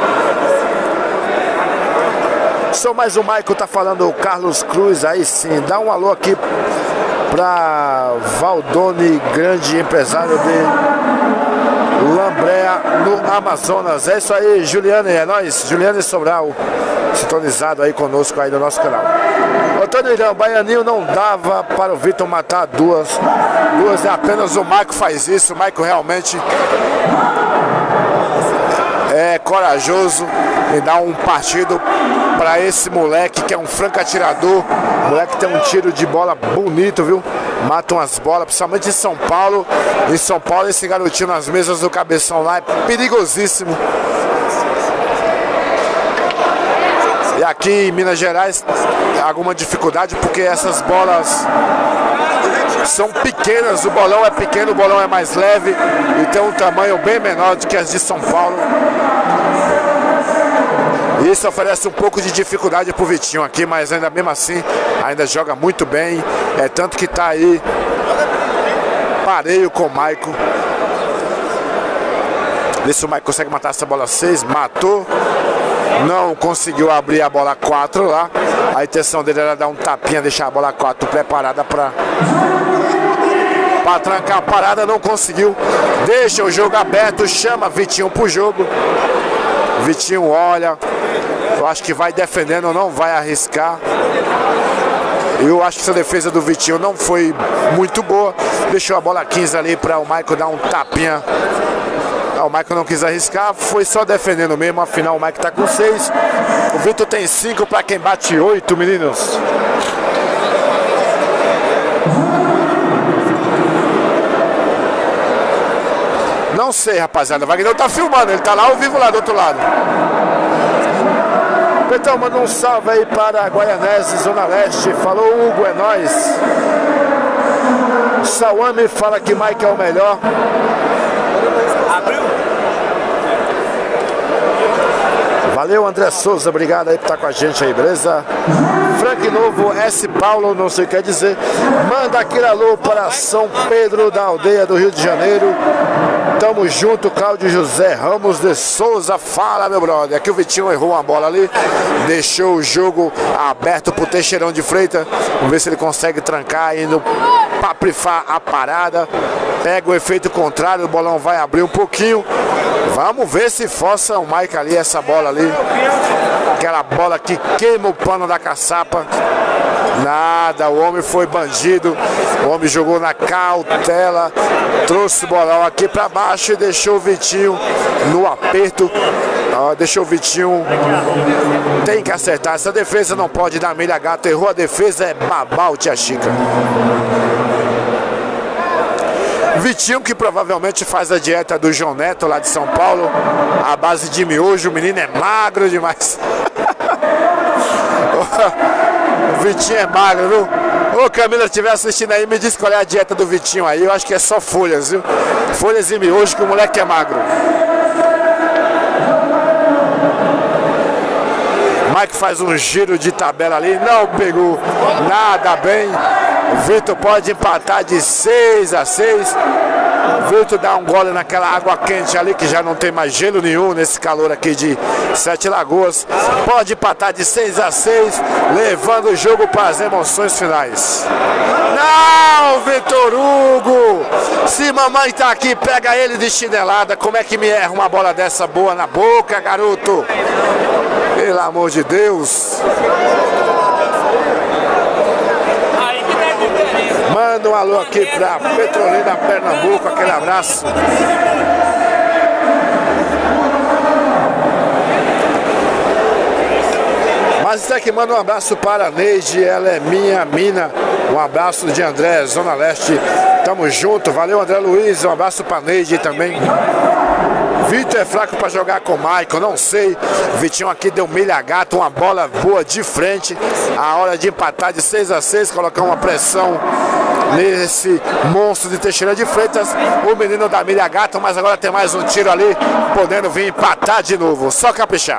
Só mais o Michael tá falando, o Carlos Cruz, aí sim. Dá um alô aqui para Valdone, grande empresário de Lambrea, no Amazonas. É isso aí, Juliane, é nóis. Juliane Sobral, sintonizado aí conosco aí no nosso canal. Antônio Irão, Baianinho não dava para o Vitor matar duas. Duas é apenas o Maico faz isso. O Maico realmente é corajoso e dá um partido para esse moleque que é um franco atirador. O moleque tem um tiro de bola bonito, viu? Mata umas bolas, principalmente em São Paulo. Em São Paulo, esse garotinho nas mesas do cabeção lá é perigosíssimo. E aqui em Minas Gerais, alguma dificuldade porque essas bolas são pequenas. O bolão é pequeno, o bolão é mais leve e tem um tamanho bem menor do que as de São Paulo. Isso oferece um pouco de dificuldade pro Vitinho aqui, mas ainda mesmo assim, ainda joga muito bem. É tanto que tá aí pareio com o Maico. Vê se o Maico consegue matar essa bola seis. Matou. Não conseguiu abrir a bola quatro lá. A intenção dele era dar um tapinha, deixar a bola quatro preparada para para trancar a parada. Não conseguiu. Deixa o jogo aberto, chama Vitinho pro jogo. Vitinho olha. Eu acho que vai defendendo, não vai arriscar. Eu acho que essa defesa do Vitinho não foi muito boa. Deixou a bola quinze ali para o Maico dar um tapinha. O Maico não quis arriscar, foi só defendendo mesmo. Afinal o Maico tá com seis. O Vitor tem cinco para quem bate oito, meninos. Não sei, rapaziada. O Wagner tá filmando, ele tá lá ao vivo lá do outro lado. Então, manda um salve aí para Guaianese, Zona Leste. Falou, Hugo, é nóis. Sawami fala que Mike é o melhor. Abriu. Valeu, André Souza, obrigado aí por estar com a gente aí, beleza? Frank Novo, S. Paulo, não sei o que quer dizer. Manda aquele alô para São Pedro da Aldeia do Rio de Janeiro. Tamo junto, Cláudio José Ramos de Souza. Fala, meu brother. Aqui o Vitinho errou uma bola ali. Deixou o jogo aberto pro Teixeirão de Freitas. Vamos ver se ele consegue trancar, indo paprifar a parada. Pega o efeito contrário, o bolão vai abrir um pouquinho. Vamos ver se força o Mike ali, essa bola ali. Aquela bola que queima o pano da caçapa. Nada, o homem foi bandido. O homem jogou na cautela. Trouxe o bolão aqui para baixo e deixou o Vitinho no aperto. Ah, deixou o Vitinho. Tem que acertar. Essa defesa não pode dar milha gato. Errou a defesa, é babau, tia Chica. Vitinho, que provavelmente faz a dieta do João Neto lá de São Paulo, a base de miojo. O menino é magro demais. O Vitinho é magro, viu? Ô, Camila, se estiver assistindo aí, me diz qual é a dieta do Vitinho aí. Eu acho que é só folhas, viu? Folhas e miojo, que o moleque é magro. Mike faz um giro de tabela ali, não pegou nada bem. O Vitor pode empatar de seis a seis. O Vitor dá um gole naquela água quente ali, que já não tem mais gelo nenhum nesse calor aqui de Sete Lagoas. Pode empatar de seis a seis, levando o jogo para as emoções finais. Não, Vitor Hugo! Se mamãe tá aqui, pega ele de chinelada. Como é que me erra uma bola dessa boa na boca, garoto? Pelo amor de Deus! Manda um alô aqui pra Petrolina, Pernambuco, aquele abraço. Mas até que manda um abraço para a Neide, ela é minha mina. Um abraço de André, Zona Leste. Tamo junto, valeu André Luiz, um abraço para a Neide também. Vitor é fraco para jogar com o Michael, não sei. Vitinho aqui deu milha gato, uma bola boa de frente. A hora de empatar de seis a seis, colocar uma pressão nesse monstro de Teixeira de Freitas. O menino da milha gato, mas agora tem mais um tiro ali, podendo vir empatar de novo. Só caprichar.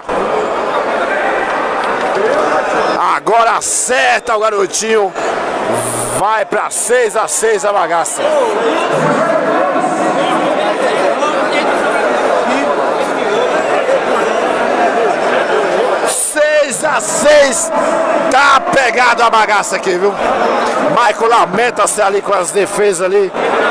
Agora acerta o garotinho. Vai para seis a seis a bagaça. seis a seis, tá pegado a bagaça aqui, viu? Michael lamenta-se ali com as defesas ali.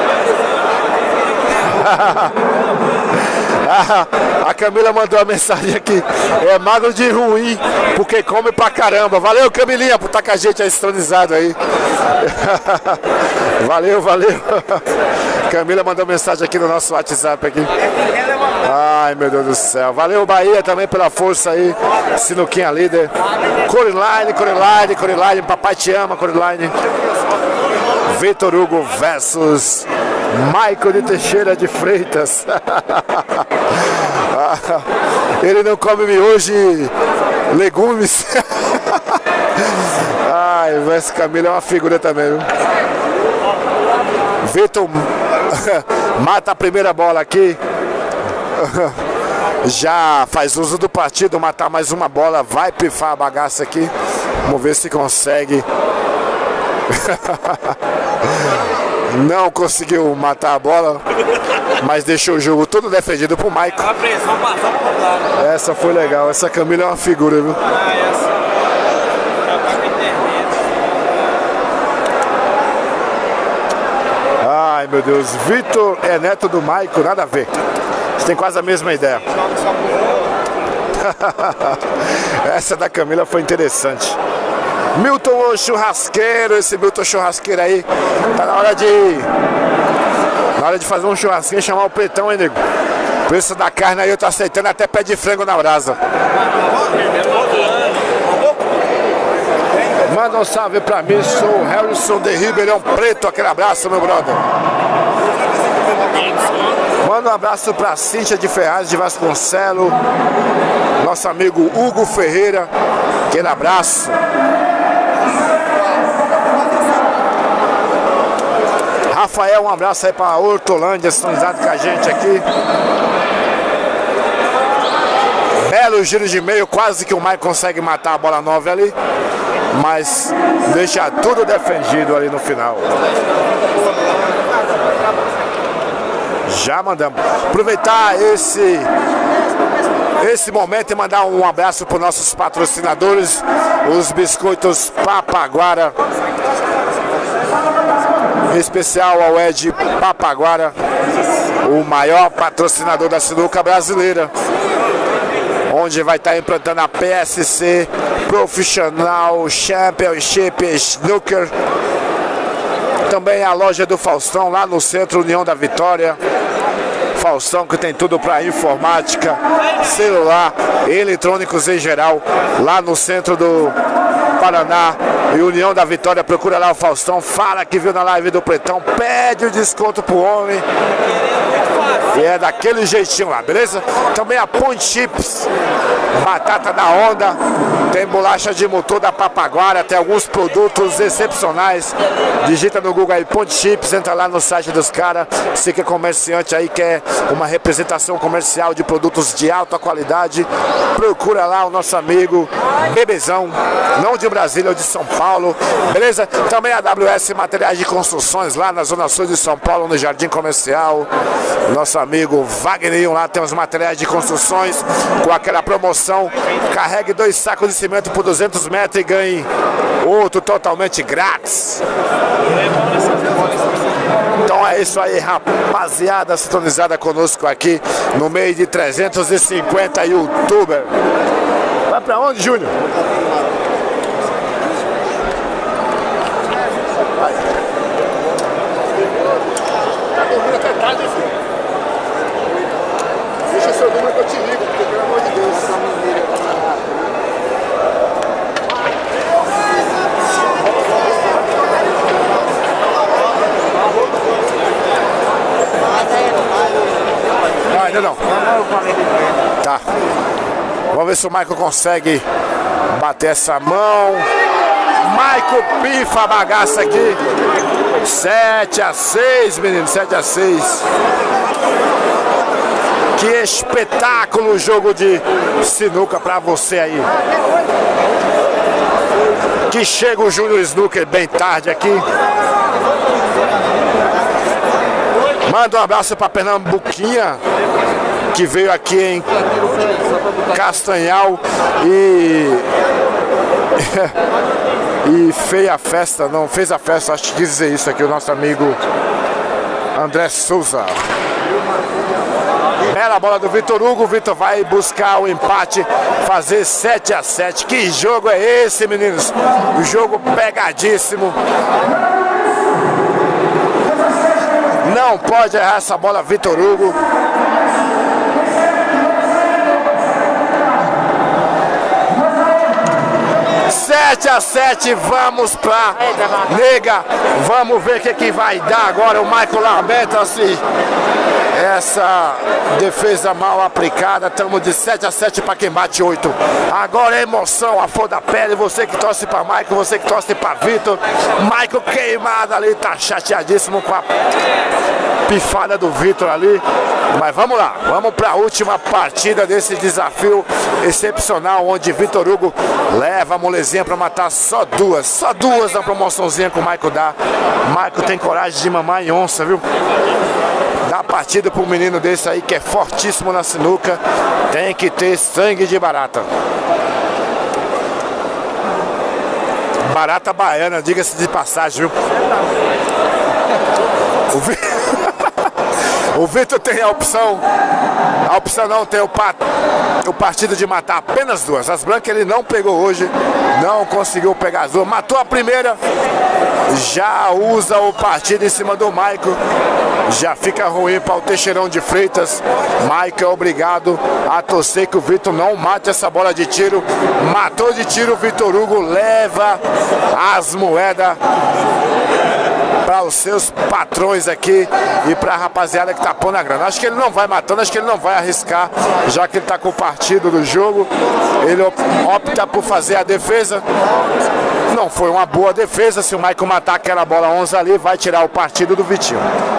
A Camila mandou uma mensagem aqui. É magro de ruim, porque come pra caramba. Valeu, Camilinha, por estar com a gente aí sintonizado aí. Valeu, valeu. Camila mandou mensagem aqui no nosso WhatsApp aqui. Ai, meu Deus do céu. Valeu, Bahia, também pela força aí. Sinuquinha líder. Coreline, Coreline, Coreline. Papai te ama, Coreline. Vitor Hugo versus Michael de Teixeira de Freitas. Ele não come miojo e legumes. Ai, esse Camila é uma figura também, viu? Vitor mata a primeira bola aqui. Já faz uso do partido, matar mais uma bola. Vai pifar a bagaça aqui. Vamos ver se consegue. Não conseguiu matar a bola, mas deixou o jogo todo defendido pro Michael. A pressão passou por lá. Essa foi legal. Essa Camila é uma figura, viu? Ah, essa. Já tá com internet. Ai, meu Deus. Vitor é neto do Michael, nada a ver. Você tem quase a mesma ideia. Essa da Camila foi interessante. Milton o churrasqueiro, esse Milton churrasqueiro aí, tá na hora de na hora de fazer um churrasquinho e chamar o Pretão, hein, nego? O preço da carne aí eu tô aceitando até pé de frango na brasa. Manda um salve pra mim, sou o Harrison de Ribeirão Preto, aquele abraço, meu brother. Manda um abraço pra Cíntia de Ferraz de Vasconcelos, nosso amigo Hugo Ferreira, aquele abraço. Rafael, um abraço aí pra Hortolândia, sintonizado com a gente aqui. Belo giro de meio, quase que o Mike consegue matar a bola nove ali, mas deixa tudo defendido ali no final. Já mandamos. Aproveitar esse esse momento e mandar um abraço para os nossos patrocinadores, os biscoitos Papaguara. Em especial ao Ed Papaguara, o maior patrocinador da sinuca brasileira, onde vai estar implantando a P S C Professional Championship Snooker. Também a loja do Faustão lá no centro União da Vitória. Faustão que tem tudo para informática, celular, eletrônicos em geral, lá no centro do Paraná e União da Vitória. Procura lá o Faustão, fala que viu na live do Pretão, pede o desconto pro homem. E é daquele jeitinho lá, beleza? Também a Point Chips, batata da onda, tem bolacha de motor da Papaguara, tem alguns produtos excepcionais. Digita no Google aí Point Chips, entra lá no site dos caras. Se que é comerciante aí, quer uma representação comercial de produtos de alta qualidade, procura lá o nosso amigo Bebezão, não de Brasília ou de São Paulo, beleza? Também a W S Materiais de Construções lá na Zona Sul de São Paulo, no Jardim Comercial. Nosso amigo Wagner lá tem os materiais de construções com aquela promoção: carregue dois sacos de cimento por duzentos metros e ganhe outro totalmente grátis. Então é isso aí, rapaziada, sintonizada conosco aqui no meio de trezentos e cinquenta youtubers. Vai pra onde, Júnior? Tá dormindo até tarde, filho. Deixa seu número que eu te ligo, porque pelo amor de Deus, essa menina. Não, ainda não. Tá. Vamos ver se o Michael consegue bater essa mão. Michael pifa a bagaça aqui. sete a seis, menino, sete a seis. Que espetáculo, jogo de sinuca pra você aí. Que chega o Júnior Snooker bem tarde aqui. Manda um abraço pra Pernambuquinha, que veio aqui em Castanhal e e fez a festa, não fez a festa, acho que quis dizer isso aqui, o nosso amigo André Souza. Bela bola do Vitor Hugo, o Vitor vai buscar o empate, fazer sete a sete. Que jogo é esse, meninos? O jogo pegadíssimo. Não pode errar essa bola, Vitor Hugo. sete a sete, vamos pra nega. Vamos ver o que, que vai dar agora. O Michael lamenta-se. Essa defesa mal aplicada. Estamos de sete a sete para quem bate oito. Agora é emoção, a flor da pele. Você que torce para Michael, você que torce para Vitor. Michael queimado ali, tá chateadíssimo com a pifada do Vitor ali. Mas vamos lá, vamos para a última partida desse desafio excepcional, onde Vitor Hugo leva a molezinha para matar só duas. Só duas na promoçãozinha que o Michael dá. Michael tem coragem de mamar em onça, viu? Dá partida para um menino desse aí que é fortíssimo na sinuca. Tem que ter sangue de barata. Barata baiana, diga-se de passagem, viu? O Vi... O Vitor tem a opção, a opção não tem o, pat... o partido de matar apenas duas. As brancas ele não pegou hoje, não conseguiu pegar as duas. Matou a primeira, já usa o partido em cima do Michael. Já fica ruim para o Teixeirão de Freitas. Michael é obrigado a torcer que o Vitor não mate essa bola de tiro. Matou de tiro, o Vitor Hugo leva as moedas para os seus patrões aqui e para a rapaziada que tá pondo a grana. Acho que ele não vai matando, acho que ele não vai arriscar, já que ele tá com o partido do jogo. Ele opta por fazer a defesa. Não foi uma boa defesa. Se o Michael matar aquela bola onze ali, vai tirar o partido do Vitinho.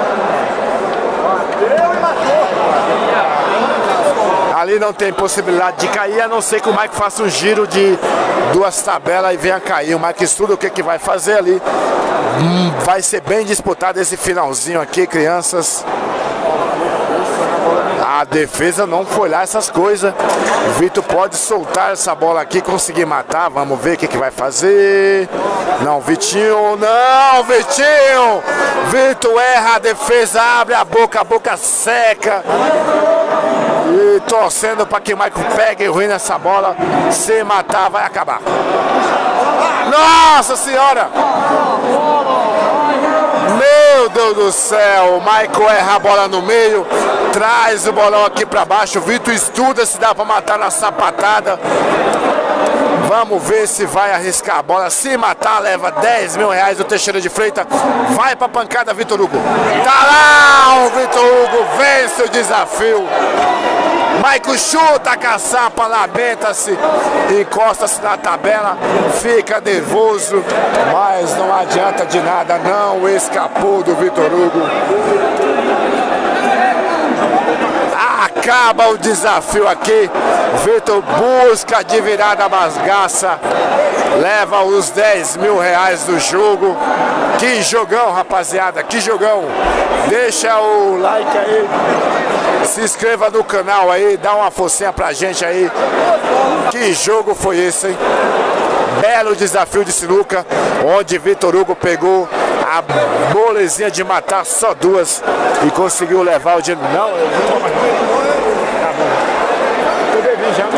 Ali não tem possibilidade de cair, a não ser que o Mike faça um giro de duas tabelas e venha cair. O Mike estuda o que, que vai fazer ali. Hum, vai ser bem disputado esse finalzinho aqui, crianças. A defesa não foi lá essas coisas. O Vitor pode soltar essa bola aqui, conseguir matar. Vamos ver o que, que vai fazer. Não, Vitinho, não, Vitinho. Vitor erra a defesa, abre a boca, a boca seca. E torcendo para que o Michael pegue e ruine essa bola. Se matar, vai acabar. Nossa Senhora! Meu Deus do céu! O Michael erra a bola no meio. Traz o bolão aqui para baixo. O Vitor estuda se dá para matar na sapatada. Vamos ver se vai arriscar a bola. Se matar, leva dez mil reais do Teixeira de Freitas. Vai pra pancada, Vitor Hugo. Tá lá, o Vitor Hugo vence o desafio. Michael chuta a caçapa, lamenta-se, encosta-se na tabela, fica nervoso, mas não adianta de nada, não escapou do Vitor Hugo. Acaba o desafio aqui. Vitor busca de virada basgaça, leva os dez mil reais do jogo. Que jogão, rapaziada, que jogão. Deixa o like aí, se inscreva no canal aí, dá uma forcinha pra gente aí. Que jogo foi esse, hein? Belo desafio de sinuca, onde Vitor Hugo pegou a molezinha de matar só duas e conseguiu levar o dinheiro. Não, eu não tô mais. Tá bom. Eu bebi já.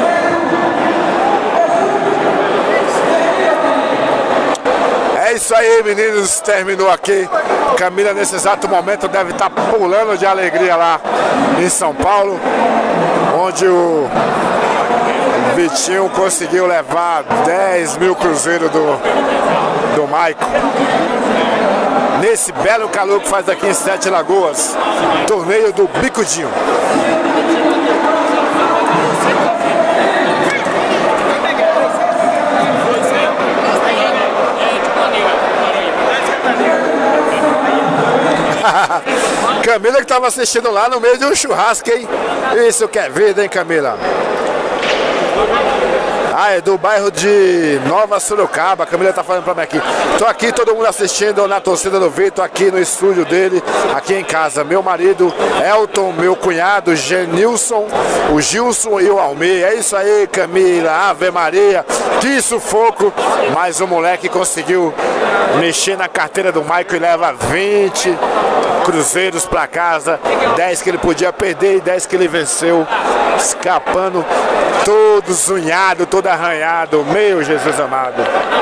É isso aí, meninos. Terminou aqui. Camila, nesse exato momento, deve estar pulando de alegria lá em São Paulo, onde o Vitinho conseguiu levar dez mil cruzeiros do, do Michael. Nesse belo calor que faz aqui em Sete Lagoas, torneio do Bicudinho. Camila que estava assistindo lá no meio de um churrasco, hein? Isso que é vida, hein, Camila? Ah, é do bairro de Nova Sorocaba. A Camila tá falando pra mim aqui. Tô aqui, todo mundo assistindo na torcida do Vitor, aqui no estúdio dele, aqui em casa. Meu marido, Elton, meu cunhado, Genilson, o Gilson e o Almir. É isso aí, Camila. Ave Maria. Que sufoco. Mas o moleque conseguiu mexer na carteira do Michael e leva vinte cruzeiros pra casa. dez que ele podia perder e dez que ele venceu. Escapando todo zunhado, todo arranhado. Meu Jesus amado.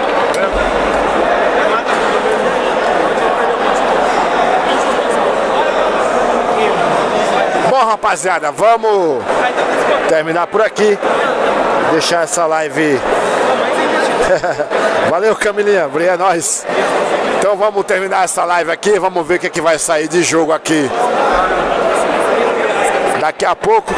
Bom, rapaziada, vamos terminar por aqui. Deixar essa live. Valeu, Camilinha. É nóis. Então vamos terminar essa live aqui. Vamos ver o que, é que vai sair de jogo aqui daqui a pouco.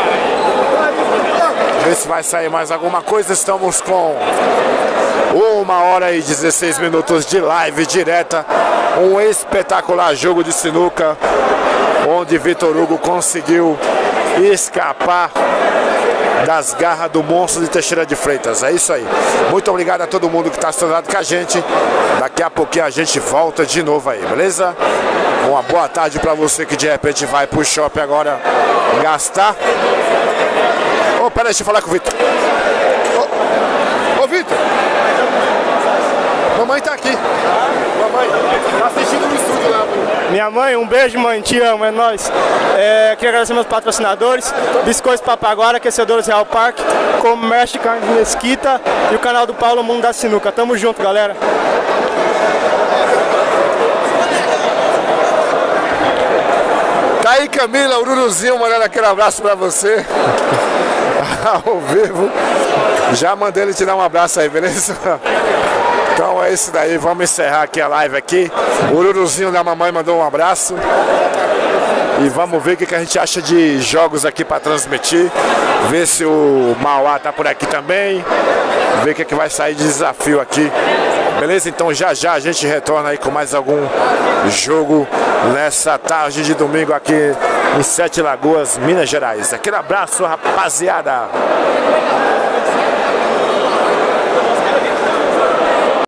Ver se vai sair mais alguma coisa. Estamos com uma hora e dezesseis minutos de live direta. Um espetacular jogo de sinuca, onde Vitor Hugo conseguiu escapar das garras do monstro de Teixeira de Freitas. É isso aí. Muito obrigado a todo mundo que está assistindo com a gente. Daqui a pouquinho a gente volta de novo aí, beleza? Uma boa tarde para você que de repente vai pro shopping agora gastar. Ô, oh, peraí, deixa eu falar com o Vitor. Ô, oh, Vitor. Mamãe tá aqui. Mamãe, tá assistindo no estúdio lá. Minha mãe, um beijo, mãe, te amo, é nóis. É, queria agradecer meus patrocinadores, Biscoitos Papaguara, Aquecedores Real Parque, Comércio de Carne de Mesquita e o canal do Paulo Mundo da Sinuca. Tamo junto, galera. Tá aí, Camila, o Ururuzinho mandando aquele abraço pra você. Ao vivo. Já mandei ele te dar um abraço aí, beleza? Então é isso daí, vamos encerrar aqui a live aqui. O Ururuzinho da mamãe mandou um abraço. E vamos ver o que a gente acha de jogos aqui para transmitir. Ver se o Mauá tá por aqui também. Ver o que vai sair de desafio aqui. Beleza? Então já já a gente retorna aí com mais algum jogo nessa tarde de domingo aqui em Sete Lagoas, Minas Gerais. Aquele abraço, rapaziada!